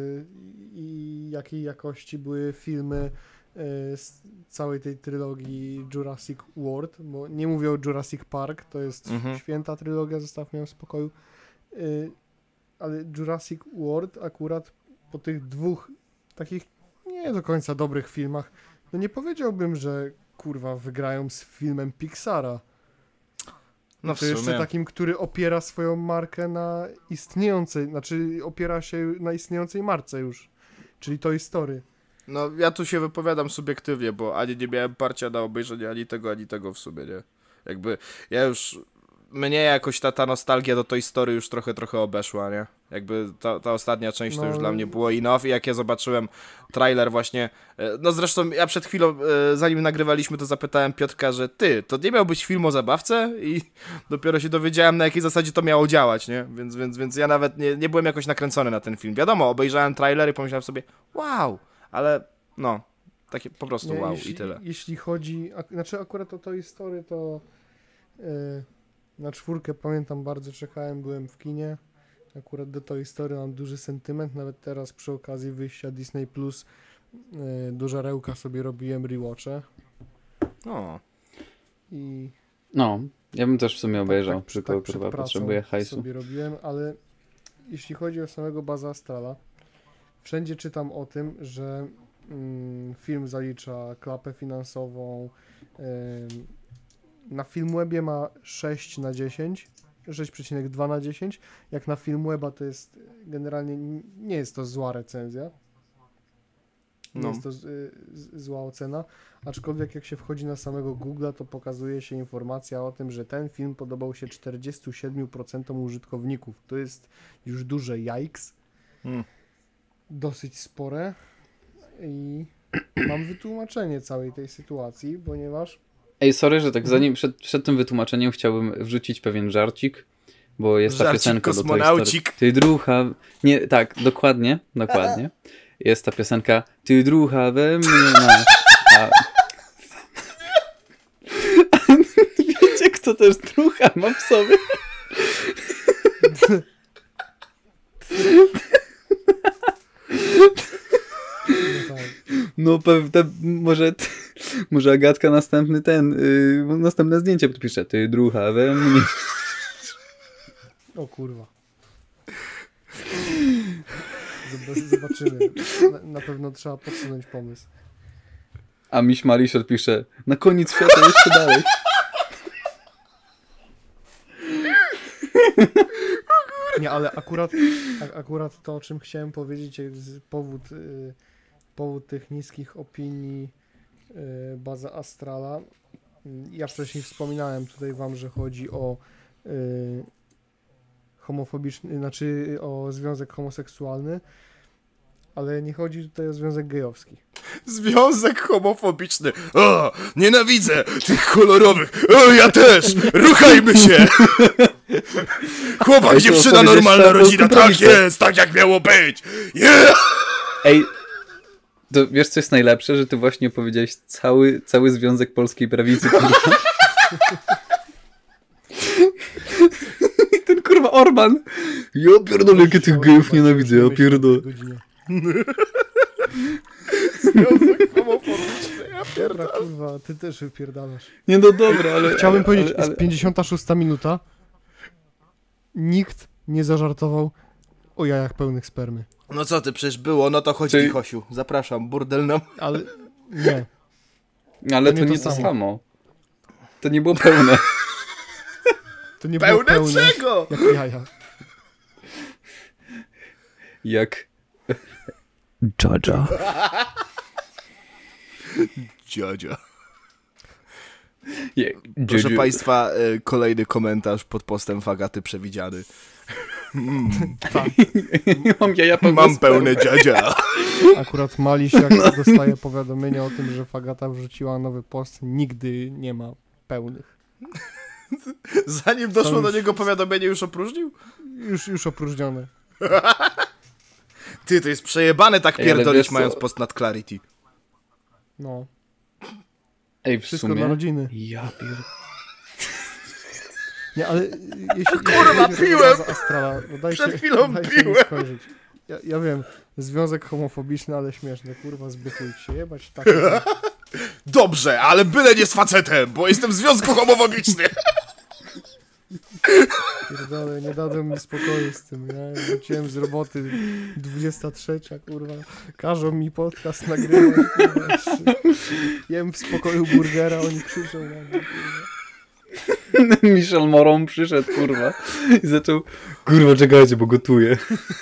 [SPEAKER 3] i jakiej jakości były filmy z całej tej trylogii Jurassic World, bo nie mówię o Jurassic Park, to jest święta trylogia, zostawmy ją w spokoju, ale Jurassic World akurat po tych dwóch takich nie do końca dobrych filmach, no nie powiedziałbym, że kurwa wygrają z filmem Pixara.
[SPEAKER 1] No
[SPEAKER 3] to
[SPEAKER 1] w sumie.
[SPEAKER 3] jeszcze takim, który opiera swoją markę na istniejącej, znaczy opiera się na istniejącej marce już, czyli Toy Story.
[SPEAKER 1] No, ja tu się wypowiadam subiektywnie, bo ani nie miałem parcia na obejrzenie ani tego w sumie, nie? Jakby, ja już... Mnie jakoś ta nostalgia do Toy Story już trochę obeszła, nie? Jakby ta ostatnia część to już dla mnie było enough i jak ja zobaczyłem trailer właśnie... No zresztą ja przed chwilą, zanim nagrywaliśmy, to zapytałem Piotrka, że to nie miał być film o zabawce? I dopiero się dowiedziałem, na jakiej zasadzie to miało działać, nie? Więc ja nawet nie byłem jakoś nakręcony na ten film. Wiadomo, obejrzałem trailer i pomyślałem sobie, wow, ale no, takie po prostu
[SPEAKER 3] Nie,
[SPEAKER 1] wow i tyle.
[SPEAKER 3] Jeśli chodzi, znaczy akurat o Toy Story, to na 4 pamiętam, bardzo czekałem, byłem w kinie. Akurat do Toy Story mam duży sentyment, nawet teraz przy okazji wyjścia Disney Plus duża rełka sobie robiłem rewatche.
[SPEAKER 1] O.
[SPEAKER 3] I
[SPEAKER 2] No, ja bym też w sumie obejrzał,
[SPEAKER 3] tak
[SPEAKER 2] tylko
[SPEAKER 3] przed
[SPEAKER 2] kurwa
[SPEAKER 3] pracą
[SPEAKER 2] potrzebuję hajsu.
[SPEAKER 3] sobie robiłem, ale jeśli chodzi o samego Baza Astrala, wszędzie czytam o tym, że film zalicza klapę finansową. Na Filmwebie ma 6 na 10, 6,2 na 10. Jak na Filmweba to jest generalnie, nie jest to zła recenzja. Nie jest to zła ocena, aczkolwiek jak się wchodzi na samego Google'a, to pokazuje się informacja o tym, że ten film podobał się 47% użytkowników. To jest już duże yikes. Dosyć spore. I mam wytłumaczenie całej tej sytuacji, ponieważ...
[SPEAKER 2] Ej, sorry, że tak zanim przed tym wytłumaczeniem chciałbym wrzucić pewien żarcik, bo jest ta
[SPEAKER 1] Żarcik
[SPEAKER 2] piosenka do Toy
[SPEAKER 1] kosmonaucik.
[SPEAKER 2] Story. Ty drucha... Nie, tak, dokładnie. Jest ta piosenka Ty drucha we mnie masz. Wiecie, kto też drucha ma w sobie? No pewnie, może Agatka następne zdjęcie podpisze. Ty drucha we mnie.
[SPEAKER 3] O kurwa. Zobaczymy. Na pewno trzeba podsunąć pomysł.
[SPEAKER 2] A Miś Mariś odpisze, na koniec świata jeszcze dalej.
[SPEAKER 3] Nie, ale akurat to, o czym chciałem powiedzieć, jest powód tych niskich opinii Baza Astrala. Ja wcześniej wspominałem tutaj wam, że chodzi o homofobiczny, znaczy o związek homoseksualny. Ale nie chodzi tutaj o związek gejowski.
[SPEAKER 1] Związek homofobiczny. O, nienawidzę tych kolorowych. O, ja też. Ruchajmy się. Chłopak, dziewczyna, normalna rodzina. Tak jest, tak jak miało być. Yeah!
[SPEAKER 2] Ej, to wiesz co jest najlepsze? Że ty właśnie powiedziałeś cały związek polskiej prawicy. Ten kurwa Orban. Ja pierdolę, jakie tych gejów nienawidzę, ja pierdolę.
[SPEAKER 1] Związek homofobiczny, ja
[SPEAKER 3] Dobra,
[SPEAKER 1] pierdolę.
[SPEAKER 3] kurwa, ty też wypierdalasz.
[SPEAKER 2] Nie no dobra, ale...
[SPEAKER 3] Chciałbym powiedzieć,
[SPEAKER 2] ale...
[SPEAKER 3] jest 56 minuta. Nikt nie zażartował o jajach pełnych spermy.
[SPEAKER 1] No co ty, przecież było, no to chodź
[SPEAKER 2] Czyli-
[SPEAKER 1] Chosiu. Zapraszam, burdel nam.
[SPEAKER 3] Ale nie.
[SPEAKER 2] Ale
[SPEAKER 3] To
[SPEAKER 2] to
[SPEAKER 3] nie
[SPEAKER 2] nie
[SPEAKER 3] to
[SPEAKER 2] to
[SPEAKER 3] samo.
[SPEAKER 2] samo. To nie było pełne.
[SPEAKER 3] To nie było
[SPEAKER 1] Pełne
[SPEAKER 3] pełne
[SPEAKER 1] czego?
[SPEAKER 3] jak jaja.
[SPEAKER 2] Jak...
[SPEAKER 4] Jojo.
[SPEAKER 1] Dziadzia.
[SPEAKER 2] jak...
[SPEAKER 1] Proszę państwa, kolejny komentarz pod postem Fagaty przewidziany.
[SPEAKER 2] Mam jaja pełne
[SPEAKER 1] Mam
[SPEAKER 2] spermy.
[SPEAKER 1] pełne dziadzia.
[SPEAKER 3] Akurat Malisiak dostaje powiadomienie o tym, że Fagata wrzuciła nowy post. Nigdy nie ma pełnych.
[SPEAKER 1] Zanim doszło
[SPEAKER 3] Są
[SPEAKER 1] do
[SPEAKER 3] już-
[SPEAKER 1] niego powiadomienie, już opróżnił?
[SPEAKER 3] Już opróżnione.
[SPEAKER 1] Ty, to jest przejebane tak
[SPEAKER 2] Ej, ale
[SPEAKER 1] pierdolić,
[SPEAKER 2] wiesz co?
[SPEAKER 1] mając post nad Clarity.
[SPEAKER 3] No.
[SPEAKER 2] Ej, w
[SPEAKER 3] Wszystko
[SPEAKER 2] sumie...
[SPEAKER 3] dla rodziny.
[SPEAKER 2] Ja pier...
[SPEAKER 3] Nie, ale jeśli...
[SPEAKER 1] Kurwa,
[SPEAKER 3] jeśli
[SPEAKER 1] piłem!
[SPEAKER 3] za Astrala, no dajcie,
[SPEAKER 1] Przed chwilą
[SPEAKER 3] dajcie mi
[SPEAKER 1] piłem!
[SPEAKER 3] skończyć. Ja wiem, związek homofobiczny, ale śmieszny. Kurwa, zbytujcie się. Jebać tak.
[SPEAKER 1] Dobrze, ale byle nie z facetem, bo jestem w związku homofobicznym.
[SPEAKER 3] Pierdolę, nie dadzą mi spokoju z tym. Ja wróciłem z roboty 23, kurwa. Każą mi podcast nagrywać, kurwa. Jem w spokoju burgera, oni krzyczą na mnie, kurwa.
[SPEAKER 2] Michel Moron przyszedł, kurwa. I zaczął... Kurwa, czekajcie, bo gotuję.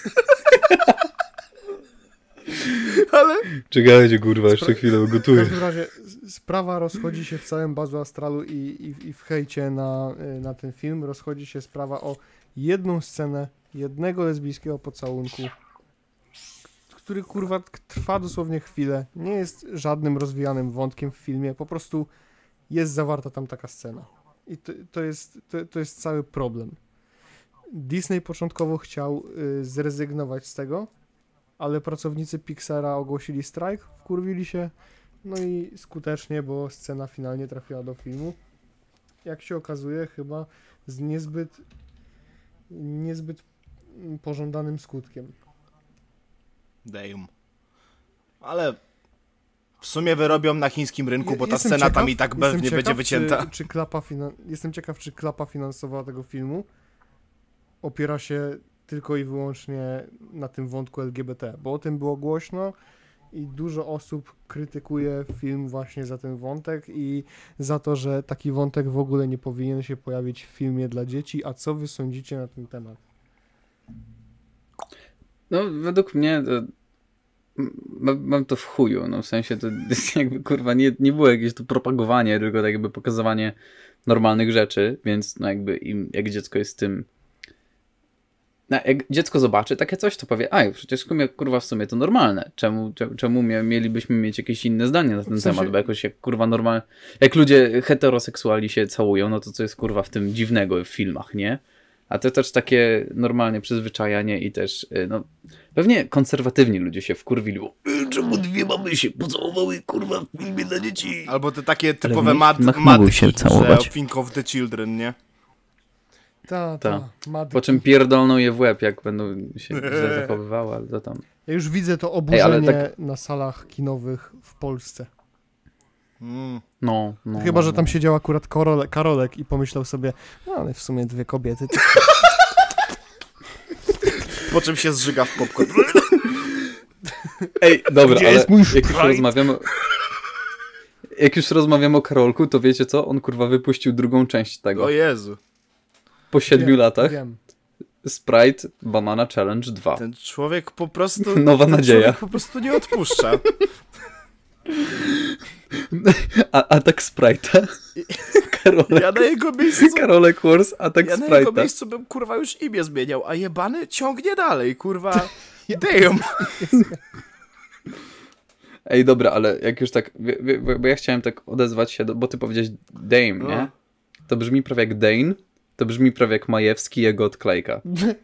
[SPEAKER 1] Ale
[SPEAKER 2] Czekajcie, kurwa, jeszcze chwilę, bo
[SPEAKER 3] W
[SPEAKER 2] gotuję.
[SPEAKER 3] każdym razie sprawa rozchodzi się w całym bazu Astralu i w hejcie na ten film. Rozchodzi się sprawa o jedną scenę, jednego lesbijskiego pocałunku, który kurwa trwa dosłownie chwilę. Nie jest żadnym rozwijanym wątkiem w filmie, po prostu jest zawarta tam taka scena. I to jest cały problem. Disney początkowo chciał zrezygnować z tego, ale pracownicy Pixara ogłosili strajk, wkurwili się, no i skutecznie, bo scena finalnie trafiła do filmu. Jak się okazuje, chyba z niezbyt pożądanym skutkiem.
[SPEAKER 1] damn. Ale w sumie wyrobią na chińskim rynku, bo ta
[SPEAKER 3] Jestem
[SPEAKER 1] scena tam
[SPEAKER 3] ciekaw-
[SPEAKER 1] i tak
[SPEAKER 3] jestem
[SPEAKER 1] pewnie będzie
[SPEAKER 3] ciekaw,
[SPEAKER 1] wycięta.
[SPEAKER 3] Jestem ciekaw, czy klapa finansowa tego filmu opiera się tylko i wyłącznie na tym wątku LGBT, bo o tym było głośno i dużo osób krytykuje film właśnie za ten wątek i za to, że taki wątek w ogóle nie powinien się pojawić w filmie dla dzieci. A co wy sądzicie na ten temat?
[SPEAKER 2] No, według mnie to... Mam to w chuju, no w sensie to jakby kurwa nie było jakieś to propagowanie, tylko tak jakby pokazywanie normalnych rzeczy, więc no jakby jak dziecko jest tym... No, jak dziecko zobaczy takie coś, to powie, przecież kurwa w sumie to normalne. Czemu mielibyśmy mieć jakieś inne zdanie na ten
[SPEAKER 3] W sensie-
[SPEAKER 2] temat? Bo jakoś jak kurwa normalnie... Jak ludzie heteroseksualni się całują, no to co jest kurwa w tym dziwnego w filmach, nie? A to też takie normalnie przyzwyczajanie i też, no, pewnie konserwatywni ludzie się wkurwili, bo czemu dwie mamy się pocałowały, kurwa, w filmie dla dzieci?
[SPEAKER 1] Albo te takie
[SPEAKER 4] Ale
[SPEAKER 1] typowe
[SPEAKER 4] w filmach mogą
[SPEAKER 1] matki,
[SPEAKER 4] się
[SPEAKER 1] że
[SPEAKER 4] całować.
[SPEAKER 1] Think of the Children, nie?
[SPEAKER 3] Ta.
[SPEAKER 2] Po czym pierdolną je w łeb, jak będą się źle zachowywały, ale to tam...
[SPEAKER 3] Ja już widzę to oburzenie
[SPEAKER 2] ale tak-
[SPEAKER 3] na salach kinowych w Polsce.
[SPEAKER 2] No,
[SPEAKER 3] Chyba, że tam siedział akurat Karolek i pomyślał sobie, no ale w sumie dwie kobiety. To...
[SPEAKER 1] Po czym się zżyga w popcorn.
[SPEAKER 2] Ej, dobra,
[SPEAKER 3] Gdzie
[SPEAKER 2] ale
[SPEAKER 3] jest mój
[SPEAKER 2] jak już
[SPEAKER 3] Sprite?
[SPEAKER 2] rozmawiamy... Jak już rozmawiamy o Karolku, to wiecie co? On kurwa wypuścił drugą część tego.
[SPEAKER 1] O Jezu.
[SPEAKER 2] Po 7 latach.
[SPEAKER 3] Wiem.
[SPEAKER 2] Sprite Banana Challenge 2.
[SPEAKER 1] Ten człowiek po prostu...
[SPEAKER 2] Nowa nadzieja.
[SPEAKER 1] Człowiek po prostu nie odpuszcza.
[SPEAKER 2] A tak Sprite'a. Karolek.
[SPEAKER 1] Ja na jego miejscu...
[SPEAKER 2] Karolek Wars, a tak
[SPEAKER 1] Ja na jego
[SPEAKER 2] Sprite'a.
[SPEAKER 1] miejscu bym kurwa już imię zmieniał, a jebany ciągnie dalej, kurwa. Damn!
[SPEAKER 2] Ej, dobra, ale jak już tak, bo ja chciałem tak odezwać się, bo ty powiedziałeś Dame, nie? To brzmi prawie jak Dane, to brzmi prawie jak Majewski, jego odklejka.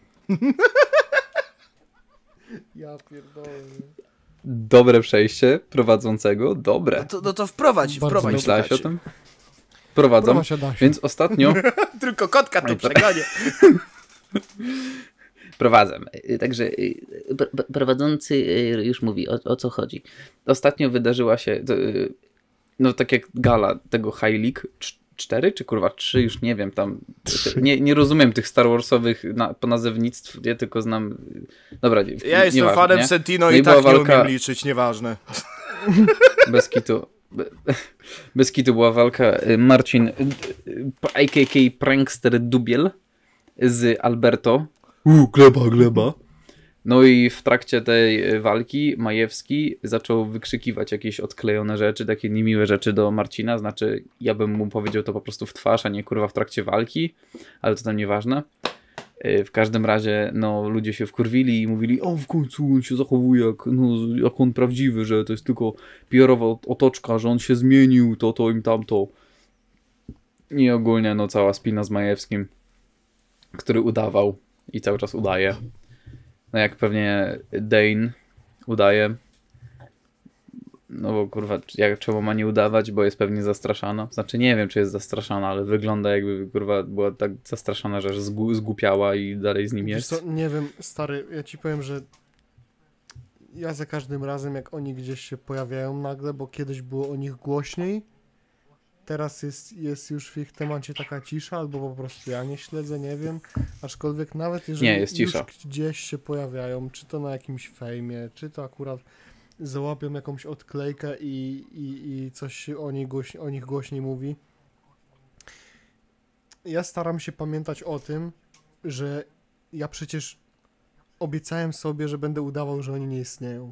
[SPEAKER 3] Ja pierdolę.
[SPEAKER 2] Dobre przejście prowadzącego, dobre.
[SPEAKER 1] No to wprowadź.
[SPEAKER 2] Myślałeś o tym? Prowadzam, więc ostatnio...
[SPEAKER 1] Tylko kotka tu przegonię.
[SPEAKER 2] Prowadzę. Także prowadzący już mówi, o co chodzi. Ostatnio wydarzyła się, no tak jak gala tego High League 4, czy kurwa 3, już nie wiem, tam nie rozumiem tych Star Warsowych nazewnictw, ja tylko znam, dobra,
[SPEAKER 1] ja jestem fanem Sentino i tak nie umiem liczyć, nieważne.
[SPEAKER 2] Bez kitu była walka Marcin, a.k.a. Prankster Dubiel z Alberto. Gleba. No i w trakcie tej walki Majewski zaczął wykrzykiwać jakieś odklejone rzeczy, takie niemiłe rzeczy do Marcina, znaczy ja bym mu powiedział to po prostu w twarz, a nie kurwa w trakcie walki, ale to tam nieważne. W każdym razie no ludzie się wkurwili i mówili, o w końcu on się zachowuje jak on prawdziwy, że to jest tylko PR-owa otoczka, że on się zmienił, to im tamto. I ogólnie no cała spina z Majewskim, który udawał i cały czas udaje. No jak pewnie Dane udaje. No bo kurwa, czemu ma nie udawać, bo jest pewnie zastraszana. Znaczy nie wiem, czy jest zastraszana, ale wygląda jakby kurwa była tak zastraszana, że zgłupiała i dalej z nim jest.
[SPEAKER 3] Wiesz co, nie wiem, stary, ja ci powiem, że ja za każdym razem, jak oni gdzieś się pojawiają nagle, bo kiedyś było o nich głośniej, teraz jest już w ich temacie taka cisza, albo po prostu ja nie śledzę, nie wiem, aczkolwiek nawet jeżeli
[SPEAKER 2] jest cisza.
[SPEAKER 3] już gdzieś się pojawiają, czy to na jakimś fejmie, czy to akurat załapią jakąś odklejkę i coś się o nich głośniej mówi. Ja staram się pamiętać o tym, że ja przecież obiecałem sobie, że będę udawał, że oni nie istnieją.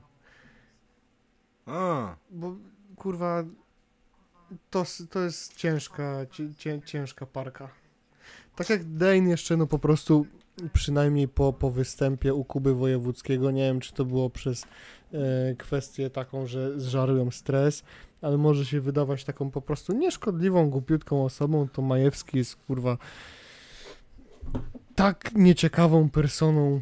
[SPEAKER 3] Bo kurwa to jest ciężka parka. Tak jak Dane jeszcze, no po prostu przynajmniej po występie u Kuby Wojewódzkiego, nie wiem, czy to było przez kwestię taką, że zżarują stres, ale może się wydawać taką po prostu nieszkodliwą, głupiutką osobą, to Majewski jest, kurwa, tak nieciekawą personą.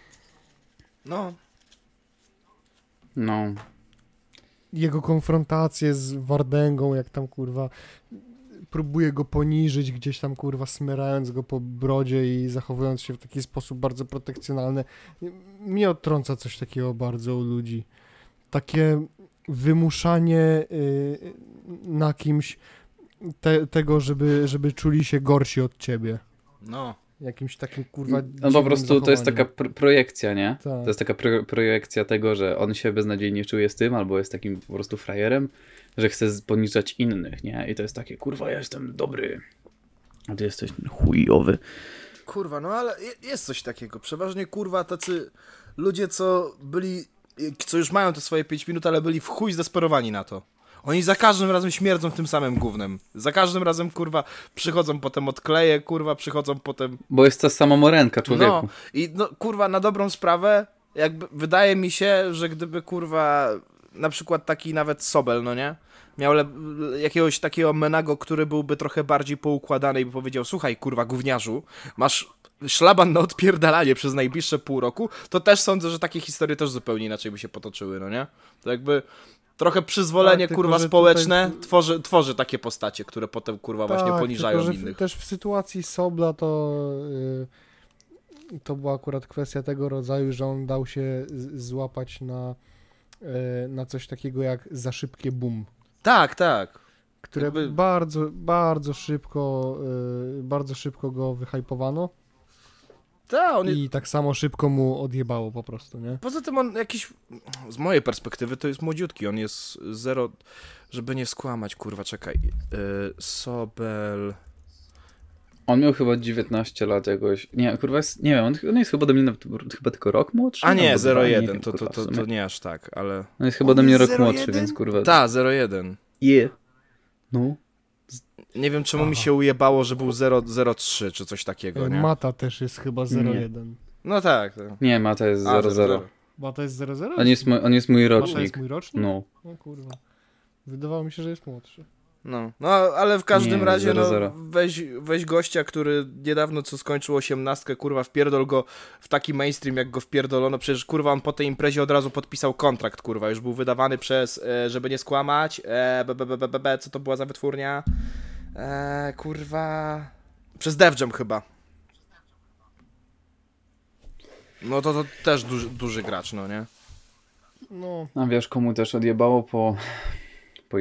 [SPEAKER 2] No.
[SPEAKER 3] Jego konfrontacje z Wardęgą, jak tam, kurwa, próbuje go poniżyć, gdzieś tam, kurwa, smyrając go po brodzie i zachowując się w taki sposób bardzo protekcjonalny. Mnie odtrąca coś takiego bardzo u ludzi. Takie wymuszanie na kimś tego, żeby czuli się gorsi od ciebie.
[SPEAKER 1] No.
[SPEAKER 3] Jakimś takim, kurwa,
[SPEAKER 2] no po prostu to jest taka projekcja, nie?
[SPEAKER 3] Tak.
[SPEAKER 2] To jest taka projekcja tego, że on się beznadziejnie czuje z tym, albo jest takim po prostu frajerem, że chce poniżać innych, nie? I to jest takie, kurwa, ja jestem dobry, a ty jesteś chujowy.
[SPEAKER 1] Kurwa, no ale jest coś takiego. Przeważnie, kurwa, tacy ludzie, co już mają te swoje 5 minut, ale byli w chuj zdesperowani na to. Oni za każdym razem śmierdzą tym samym gównem. Za każdym razem, kurwa, przychodzą potem odkleje, kurwa, przychodzą potem...
[SPEAKER 2] Bo jest ta sama morenka, człowieku.
[SPEAKER 1] No, i no, kurwa, na dobrą sprawę, jakby wydaje mi się, że gdyby, kurwa, na przykład taki nawet Sobel, no nie? Miał jakiegoś takiego menago, który byłby trochę bardziej poukładany i by powiedział, słuchaj, kurwa, gówniarzu, masz szlaban na odpierdalanie przez najbliższe pół roku, to też sądzę, że takie historie też zupełnie inaczej by się potoczyły, no nie? To jakby... Trochę przyzwolenie, tak, kurwa, społeczne tutaj... tworzy takie postacie, które potem, kurwa, tak, właśnie poniżają
[SPEAKER 3] tylko,
[SPEAKER 1] innych.
[SPEAKER 3] Też w sytuacji Sobla to była akurat kwestia tego rodzaju, że on dał się złapać na coś takiego jak za szybkie boom.
[SPEAKER 1] Tak, tak.
[SPEAKER 3] Które bardzo szybko go wyhypowano. I tak samo szybko mu odjebało po prostu, nie?
[SPEAKER 1] Poza tym on jakiś, z mojej perspektywy to jest młodziutki, on jest zero, żeby nie skłamać, kurwa, czekaj, Sobel...
[SPEAKER 2] On miał chyba 19 lat jakoś, nie, kurwa, nie wiem, on jest chyba do mnie chyba tylko rok młodszy?
[SPEAKER 1] A nie, 0,1, to nie aż tak, ale...
[SPEAKER 2] On jest chyba do mnie rok młodszy, więc kurwa...
[SPEAKER 1] Tak, 0,1.
[SPEAKER 2] Yeah. No.
[SPEAKER 1] Nie wiem, czemu mi się ujebało, że był 0,03 czy coś takiego, nie?
[SPEAKER 3] Mata też jest chyba 0,1.
[SPEAKER 1] No tak.
[SPEAKER 2] Nie, Mata jest 0,0.
[SPEAKER 3] Bo to jest 00?
[SPEAKER 2] On jest mój
[SPEAKER 3] Masza
[SPEAKER 2] rocznik.
[SPEAKER 3] jest mój rocznik?
[SPEAKER 2] No.
[SPEAKER 3] O kurwa. Wydawało mi się, że jest młodszy.
[SPEAKER 1] No, ale w każdym
[SPEAKER 2] Nie,
[SPEAKER 1] razie,
[SPEAKER 2] 0-0.
[SPEAKER 1] weź gościa, który niedawno co skończył 18, kurwa, wpierdol go w taki mainstream, jak go wpierdolono, przecież, kurwa, on po tej imprezie od razu podpisał kontrakt, kurwa, już był wydawany przez, żeby nie skłamać, co to była za wytwórnia? Kurwa, przez Def Jam chyba. No to też duży gracz, no nie?
[SPEAKER 3] No.
[SPEAKER 2] A wiesz, komu też odjebało po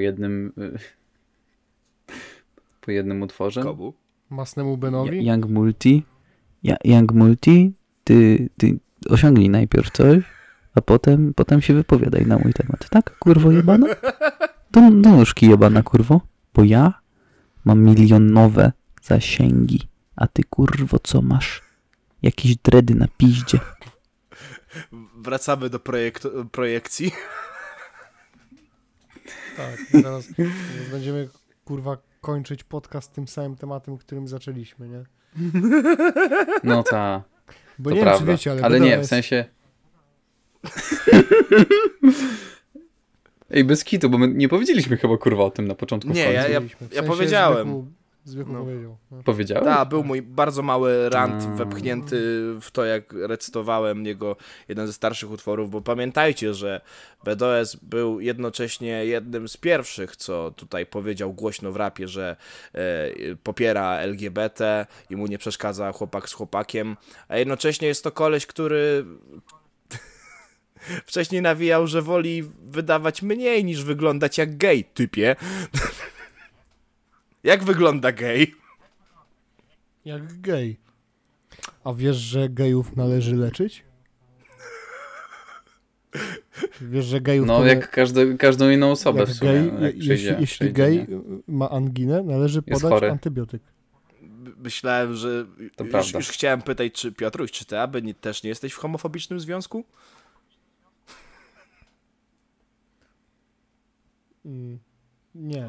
[SPEAKER 2] jednym utworze?
[SPEAKER 1] Kobu?
[SPEAKER 3] Masnemu Benowi?
[SPEAKER 4] Young Multi, ty osiągnij najpierw coś, a potem się wypowiadaj na mój temat, tak? Kurwo jebana? Do nóżki jebana, kurwo. Bo ja mam milionowe zasięgi, a ty, kurwo, co masz? Jakieś dredy na piździe.
[SPEAKER 1] Wracamy do projekcji.
[SPEAKER 3] Tak, zaraz będziemy, kurwa, kończyć podcast tym samym tematem, którym zaczęliśmy, nie?
[SPEAKER 2] No ta.
[SPEAKER 3] Bo
[SPEAKER 2] To
[SPEAKER 3] nie
[SPEAKER 2] prawda.
[SPEAKER 3] wiem, czy wiecie,
[SPEAKER 2] ale nie,
[SPEAKER 3] BDS
[SPEAKER 2] w sensie... Ej, bez kitu, bo my nie powiedzieliśmy chyba, kurwa, o tym na początku.
[SPEAKER 1] Nie, ja powiedziałem.
[SPEAKER 3] Zwykle powiedział. No.
[SPEAKER 2] Powiedziałeś?
[SPEAKER 1] Tak, był mój bardzo mały rant wepchnięty w to, jak recytowałem jego jeden ze starszych utworów, bo pamiętajcie, że BDS był jednocześnie jednym z pierwszych, co tutaj powiedział głośno w rapie, że popiera LGBT i mu nie przeszkadza chłopak z chłopakiem, a jednocześnie jest to koleś, który wcześniej nawijał, że woli wydawać mniej niż wyglądać jak gej, typie. Jak wygląda gej?
[SPEAKER 3] Jak gej. A wiesz, że gejów należy leczyć? Wiesz, że gejów...
[SPEAKER 2] No, jak każdą inną osobę
[SPEAKER 3] jak
[SPEAKER 2] w sumie.
[SPEAKER 3] gej, jeśli
[SPEAKER 2] przyjdzie,
[SPEAKER 3] gej
[SPEAKER 2] nie?
[SPEAKER 3] ma anginę, należy
[SPEAKER 2] Jest
[SPEAKER 3] podać
[SPEAKER 2] chory.
[SPEAKER 3] antybiotyk.
[SPEAKER 1] Myślałem, że...
[SPEAKER 2] To prawda.
[SPEAKER 1] Już chciałem pytać, czy Piotruś, czy ty aby też nie jesteś w homofobicznym związku?
[SPEAKER 3] Nie.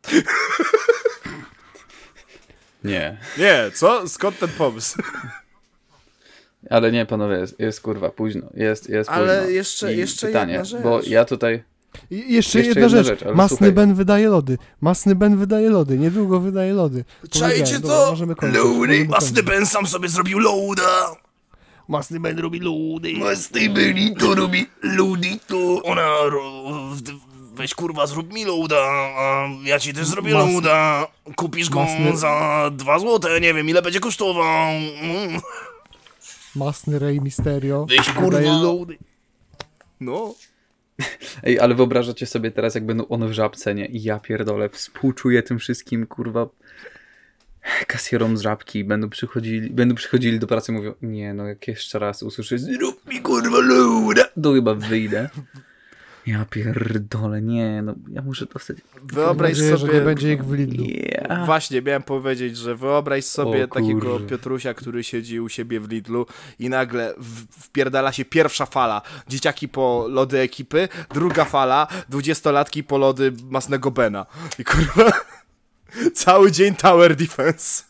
[SPEAKER 2] Nie.
[SPEAKER 1] Nie, co? Skąd ten pomysł?
[SPEAKER 2] Ale nie, panowie, jest kurwa późno. Jest
[SPEAKER 1] Ale
[SPEAKER 2] późno.
[SPEAKER 1] jeszcze
[SPEAKER 2] pytanie,
[SPEAKER 1] jedna rzecz.
[SPEAKER 2] bo ja tutaj...
[SPEAKER 3] Jeszcze jedna rzecz.
[SPEAKER 2] ale
[SPEAKER 3] Masny
[SPEAKER 2] słuchaj.
[SPEAKER 3] Ben wydaje lody. Masny Ben wydaje lody. Niedługo wydaje lody.
[SPEAKER 1] Czajcie
[SPEAKER 3] Dobra,
[SPEAKER 1] to?
[SPEAKER 3] możemy kończyć.
[SPEAKER 1] Loady! Masny Ben sam sobie zrobił loada!
[SPEAKER 3] Masny Ben robi lody.
[SPEAKER 1] Masny Ben to robi lody, to ona... Weź kurwa, zrób mi loada, a ja ci też zrobię loada. Kupisz go za 2 złote, nie wiem ile będzie kosztował.
[SPEAKER 3] Masny Rey Mysterio.
[SPEAKER 1] Weź kurwa.
[SPEAKER 3] Wydaje lody.
[SPEAKER 1] No.
[SPEAKER 2] Ej, ale wyobrażacie sobie teraz, jak będą one w żabce, nie? I ja pierdolę, współczuję tym wszystkim, kurwa, kasjerom z żabki i będą przychodzili do pracy i mówią, nie, no jak jeszcze raz usłyszę, zrób mi kurwa loada, to chyba wyjdę. Ja pierdolę, nie, no ja muszę dostać...
[SPEAKER 1] Wyobraź
[SPEAKER 3] Mam nadzieję,
[SPEAKER 1] sobie...
[SPEAKER 3] że nie będzie ich w Lidlu.
[SPEAKER 2] Yeah.
[SPEAKER 1] Właśnie, miałem powiedzieć, że wyobraź sobie
[SPEAKER 2] O
[SPEAKER 1] takiego
[SPEAKER 2] kurze.
[SPEAKER 1] Piotrusia, który siedzi u siebie w Lidlu i nagle wpierdala się pierwsza fala. Dzieciaki po lody ekipy, druga fala, 20-latki po lody Masnego Bena. I kurwa, cały dzień tower defense.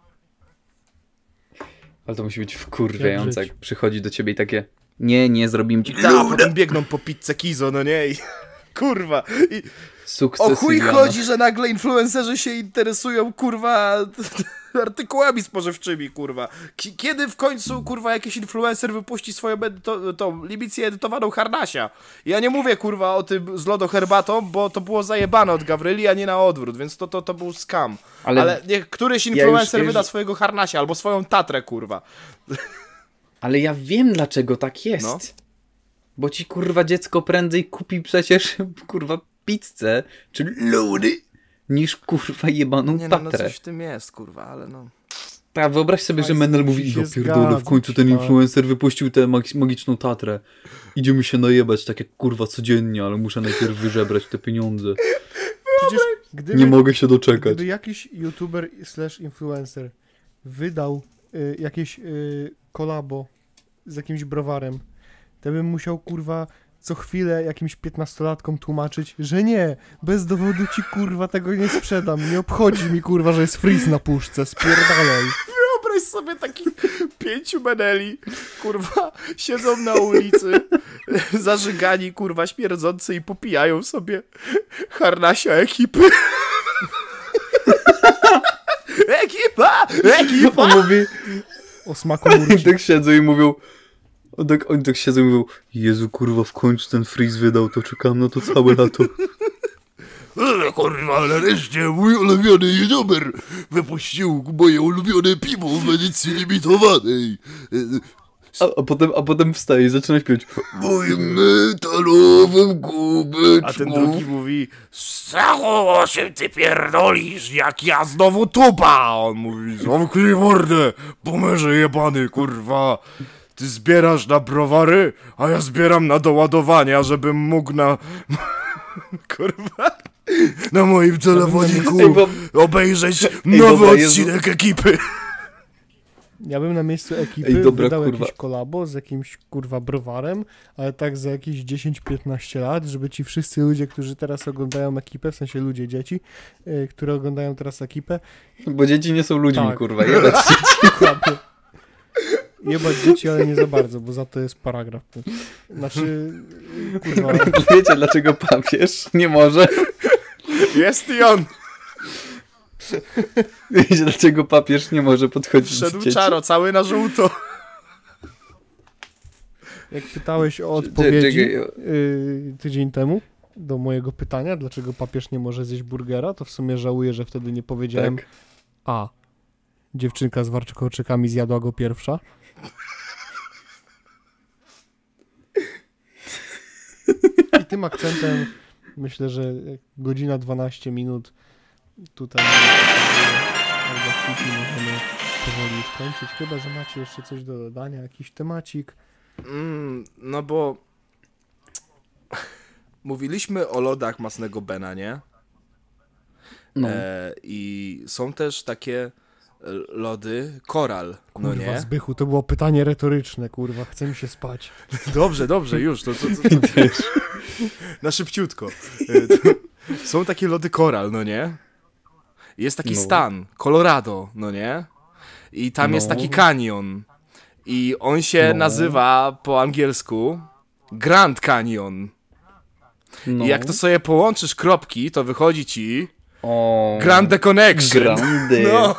[SPEAKER 2] Ale to musi być wkurwiające,
[SPEAKER 3] Jak
[SPEAKER 2] jak przychodzi do ciebie i takie, nie, zrobimy ci
[SPEAKER 1] A potem biegną po pizzę Kizo, no nie? I, kurwa. I o chuj
[SPEAKER 2] sukcesywnie.
[SPEAKER 1] chodzi, że nagle influencerzy się interesują, kurwa, artykułami spożywczymi, kurwa. Kiedy w końcu, kurwa, jakiś influencer wypuści swoją tą libicję edytowaną Harnasia? Ja nie mówię, kurwa, o tym z lodo herbatą, bo to było zajebane od Gawryli, a nie na odwrót, więc to był scam. Ale niech któryś influencer wyda swojego Harnasia albo swoją Tatrę, kurwa.
[SPEAKER 2] Ale ja wiem, dlaczego tak jest.
[SPEAKER 1] No.
[SPEAKER 2] Bo ci, kurwa, dziecko prędzej kupi przecież, kurwa, pizzę, czy lody, niż, kurwa, jebaną
[SPEAKER 1] Nie no,
[SPEAKER 2] Tatrę.
[SPEAKER 1] coś w tym jest, kurwa, ale no.
[SPEAKER 2] Tak, wyobraź sobie, że Menel mówi,
[SPEAKER 3] się
[SPEAKER 2] ja pierdolę, w końcu ten
[SPEAKER 3] zgadzam,
[SPEAKER 2] influencer wypuścił tę magiczną Tatrę. Idziemy się najebać, tak jak, kurwa, codziennie, ale muszę najpierw wyżebrać te pieniądze.
[SPEAKER 3] Przecież gdyby,
[SPEAKER 2] Nie mogę się doczekać.
[SPEAKER 3] gdyby jakiś youtuber / influencer wydał jakieś kolabo z jakimś browarem, to bym musiał, kurwa, co chwilę jakimś 15-latkom tłumaczyć, że nie, bez dowodu ci, kurwa, tego nie sprzedam. Nie obchodzi mi, kurwa, że jest freeze na puszce, spierdalaj.
[SPEAKER 1] Wyobraź sobie takich 5 meneli, kurwa, siedzą na ulicy, zażygani, kurwa, śmierdzący i popijają sobie harnasia ekipy. Ekipa!
[SPEAKER 2] On mówi,
[SPEAKER 3] O smaku murci.
[SPEAKER 2] tak siedzą i mówią, oni tak siedzą i mówią, Jezu, kurwa, w końcu ten Freeze wydał, to czekam na to całe lato.
[SPEAKER 1] Kurwa, nareszcie mój ulubiony youtuber wypuścił moje ulubione piwo w edycji limitowanej.
[SPEAKER 2] A potem wstaje i zaczyna śpiewać.
[SPEAKER 1] Moim metalowym kubeczku. A ten drugi mówi, Stachu, o czym ty pierdolisz, jak ja znowu tupa. On mówi, zamknij mordę, pomerze jebany, kurwa. Ty zbierasz na browary, a ja zbieram na doładowania, żebym mógł na... Kurwa... Na moim telefoniku obejrzeć nowy odcinek ekipy.
[SPEAKER 3] Ja bym na miejscu ekipy wydał jakieś kolabo z jakimś kurwa browarem, ale tak za jakieś 10-15 lat, żeby ci wszyscy ludzie, którzy teraz oglądają ekipę, w sensie ludzie, dzieci, które oglądają teraz ekipę.
[SPEAKER 2] Bo dzieci nie są ludźmi,
[SPEAKER 3] tak.
[SPEAKER 2] Kurwa, jebać
[SPEAKER 3] Dokładnie. Jebać dzieci, ale nie za bardzo, bo za to jest paragraf. Znaczy, kurwa...
[SPEAKER 2] Wiecie, dlaczego papież nie może?
[SPEAKER 1] Jest i on.
[SPEAKER 2] Wiecie, dlaczego papież nie może podchodzić do
[SPEAKER 1] Wszedł
[SPEAKER 2] dzieci?
[SPEAKER 1] czaro, cały na żółto.
[SPEAKER 3] Jak pytałeś o odpowiedzi tydzień temu do mojego pytania, dlaczego papież nie może zjeść burgera, to w sumie żałuję, że wtedy nie powiedziałem
[SPEAKER 2] Tak.
[SPEAKER 3] A. Dziewczynka z warkoczykami zjadła go pierwsza. I tym akcentem myślę, że godzina 12 minut tutaj możemy powoli skończyć. Chyba, że macie jeszcze coś do dodania, jakiś temacik.
[SPEAKER 1] No bo mówiliśmy o lodach Masnego Bena, nie?
[SPEAKER 2] No.
[SPEAKER 1] I są też takie lody Koral,
[SPEAKER 3] Kurwa,
[SPEAKER 1] no nie?
[SPEAKER 3] Zbychu, to było pytanie retoryczne, kurwa, chce mi się spać.
[SPEAKER 1] Dobrze, już, to na szybciutko. Są takie lody Koral, no nie? Jest taki stan, Colorado, no nie? I tam jest taki kanion. I on się nazywa po angielsku Grand Canyon. I jak to sobie połączysz kropki, to wychodzi ci Grande Connection.
[SPEAKER 2] Grande.
[SPEAKER 1] No.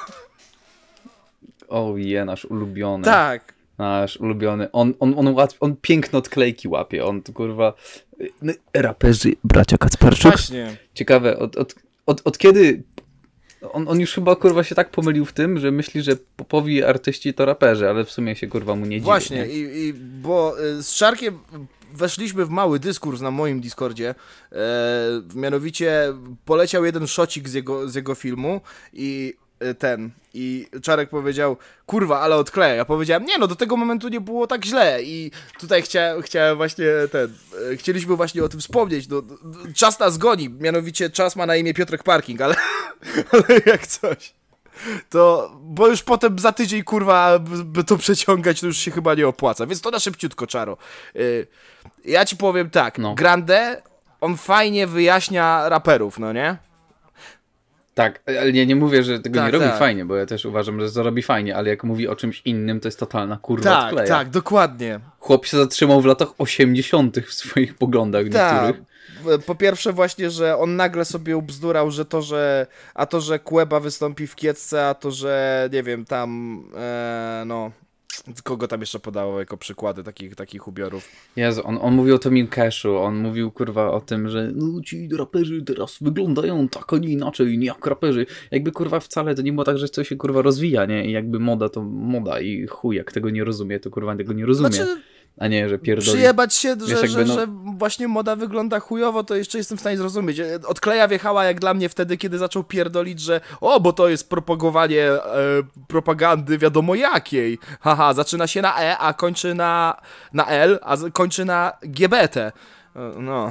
[SPEAKER 2] Nasz ulubiony.
[SPEAKER 1] Tak.
[SPEAKER 2] Nasz ulubiony. On piękno odklejki łapie. On to kurwa...
[SPEAKER 4] Raperzy bracia Kacperczuk.
[SPEAKER 1] Właśnie.
[SPEAKER 2] Ciekawe, od kiedy... On już chyba kurwa się tak pomylił w tym, że myśli, że popowi artyści to raperzy, ale w sumie się kurwa mu nie dziwi.
[SPEAKER 1] Właśnie,
[SPEAKER 2] nie?
[SPEAKER 1] bo z Szarkiem weszliśmy w mały dyskurs na moim Discordzie, mianowicie poleciał jeden szocik z jego filmu i Czarek powiedział, kurwa, ale odkleja. Ja powiedziałem, nie no, do tego momentu nie było tak źle i tutaj chciałem właśnie chcieliśmy właśnie o tym wspomnieć, no, czas nas goni, mianowicie czas ma na imię Piotrek Parking, ale jak coś. To, bo już potem za tydzień, kurwa, by to przeciągać, to już się chyba nie opłaca, więc to na szybciutko, Czaro. Ja ci powiem tak, Grande, on fajnie wyjaśnia raperów, no nie?
[SPEAKER 2] Tak, ale ja nie mówię, że tego nie robi fajnie, bo ja też uważam, że to robi fajnie, ale jak mówi o czymś innym, to jest totalna kurwa odkleja.
[SPEAKER 1] Tak, dokładnie.
[SPEAKER 2] Chłop się zatrzymał w latach 80. w swoich poglądach niektórych.
[SPEAKER 1] Po pierwsze właśnie, że on nagle sobie ubzdurał, że że Kłeba wystąpi w Kiecce, a to, że nie wiem, tam kogo tam jeszcze podało jako przykłady takich ubiorów?
[SPEAKER 2] Jezu, on mówił o Tomim Cashu, on mówił kurwa o tym, że no ci raperzy teraz wyglądają tak, a nie inaczej, nie jak raperzy. Jakby kurwa wcale to nie było tak, że coś się kurwa rozwija, nie? I jakby moda to moda i chuj, jak tego nie rozumie, to kurwa tego nie rozumie.
[SPEAKER 1] Znaczy,
[SPEAKER 2] a nie, że pierdoli.
[SPEAKER 1] Przyjebać się, że właśnie moda wygląda chujowo, to jeszcze jestem w stanie zrozumieć. Odkleja wjechała jak dla mnie wtedy, kiedy zaczął pierdolić, że bo to jest propagowanie propagandy wiadomo jakiej. Haha, zaczyna się na E, a kończy na L, a kończy na GBT. No.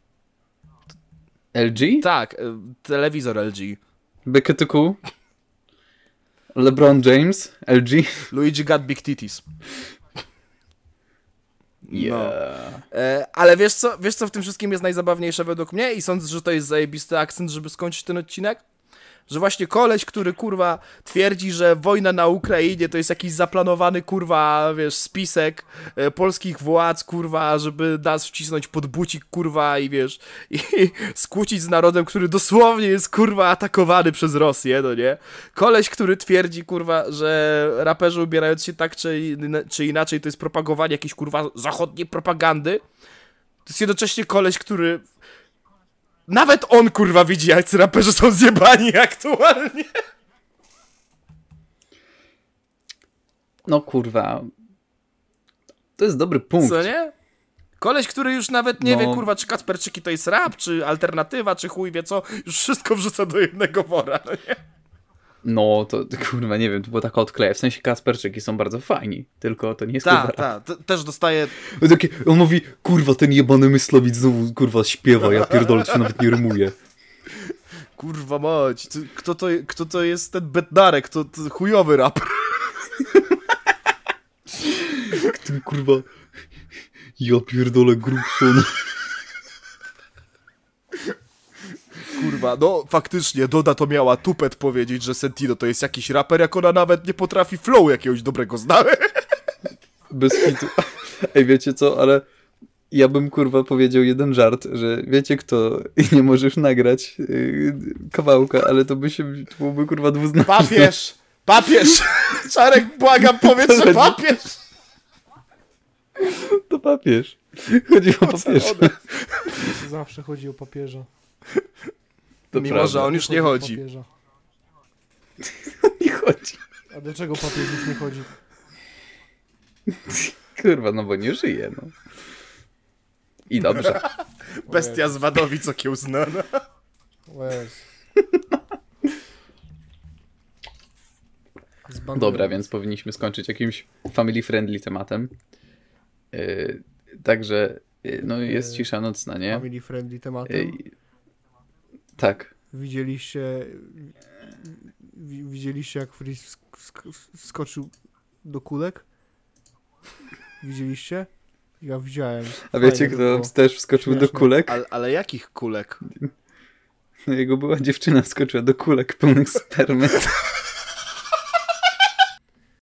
[SPEAKER 2] LG?
[SPEAKER 1] Tak, telewizor LG.
[SPEAKER 2] BKTQ? LeBron James? LG?
[SPEAKER 1] Luigi got big titties.
[SPEAKER 2] Yeah.
[SPEAKER 1] No. Ale wiesz co w tym wszystkim jest najzabawniejsze według mnie i sądzę, że to jest zajebisty akcent, żeby skończyć ten odcinek? Że właśnie koleś, który, kurwa, twierdzi, że wojna na Ukrainie to jest jakiś zaplanowany, kurwa, wiesz, spisek polskich władz, kurwa, żeby nas wcisnąć pod bucik, kurwa, i wiesz, i skłócić z narodem, który dosłownie jest, kurwa, atakowany przez Rosję, no nie? Koleś, który twierdzi, kurwa, że raperzy ubierając się tak czy inaczej to jest propagowanie jakiejś, kurwa, zachodniej propagandy. To jest jednocześnie koleś, który... Nawet on, kurwa, widzi, jak raperzy są zjebani aktualnie.
[SPEAKER 2] No, kurwa. To jest dobry punkt.
[SPEAKER 1] Co, nie? Koleś, który już nawet nie wie, kurwa, czy Kacperczyki to jest rap, czy alternatywa, czy chuj wie co, już wszystko wrzuca do jednego wora, no nie?
[SPEAKER 2] No, to kurwa, nie wiem, to była taka odkleja. W sensie Kacperczyki są bardzo fajni, tylko to nie jest kurwa.
[SPEAKER 1] Tak, też dostaje...
[SPEAKER 2] On mówi, kurwa, ten jebany Myslowic znowu, kurwa, śpiewa, ja pierdolę, to się nawet nie rymuje.
[SPEAKER 1] Kurwa mać, kto to jest ten Bednarek, to chujowy raper.
[SPEAKER 2] Ten kurwa, ja pierdolę Grubson.
[SPEAKER 1] Kurwa, no faktycznie, Doda to miała tupet powiedzieć, że Sentino to jest jakiś raper, jak ona nawet nie potrafi flow jakiegoś dobrego znaleźć.
[SPEAKER 2] Bez hitu. Ej, wiecie co, ale ja bym, kurwa, powiedział jeden żart, że wiecie kto i nie możesz nagrać kawałka, ale to byłoby, kurwa, dwuznaczne.
[SPEAKER 1] Papież! Czarek, błagam, powiedz, że papież!
[SPEAKER 2] To papież. Chodzi o papieża.
[SPEAKER 3] Zawsze chodzi o papieża.
[SPEAKER 2] To
[SPEAKER 1] mimo,
[SPEAKER 2] prawda.
[SPEAKER 1] że on już nie chodzi.
[SPEAKER 2] Nie chodzi.
[SPEAKER 3] A do czego papież już nie chodzi?
[SPEAKER 2] Kurwa, no bo nie żyje, no. I dobrze.
[SPEAKER 1] Bestia z Wadowic okiełznana.
[SPEAKER 2] Dobra, więc powinniśmy skończyć jakimś family-friendly tematem. Także, no jest cisza nocna, nie?
[SPEAKER 3] Family-friendly tematem.
[SPEAKER 2] Tak.
[SPEAKER 3] Widzieliście jak Freeze wskoczył do kulek? Widzieliście? Ja widziałem.
[SPEAKER 2] A wiecie, kto też wskoczył do kulek?
[SPEAKER 1] Ale jakich kulek?
[SPEAKER 2] Jego była dziewczyna wskoczyła do kulek pełnych spermy.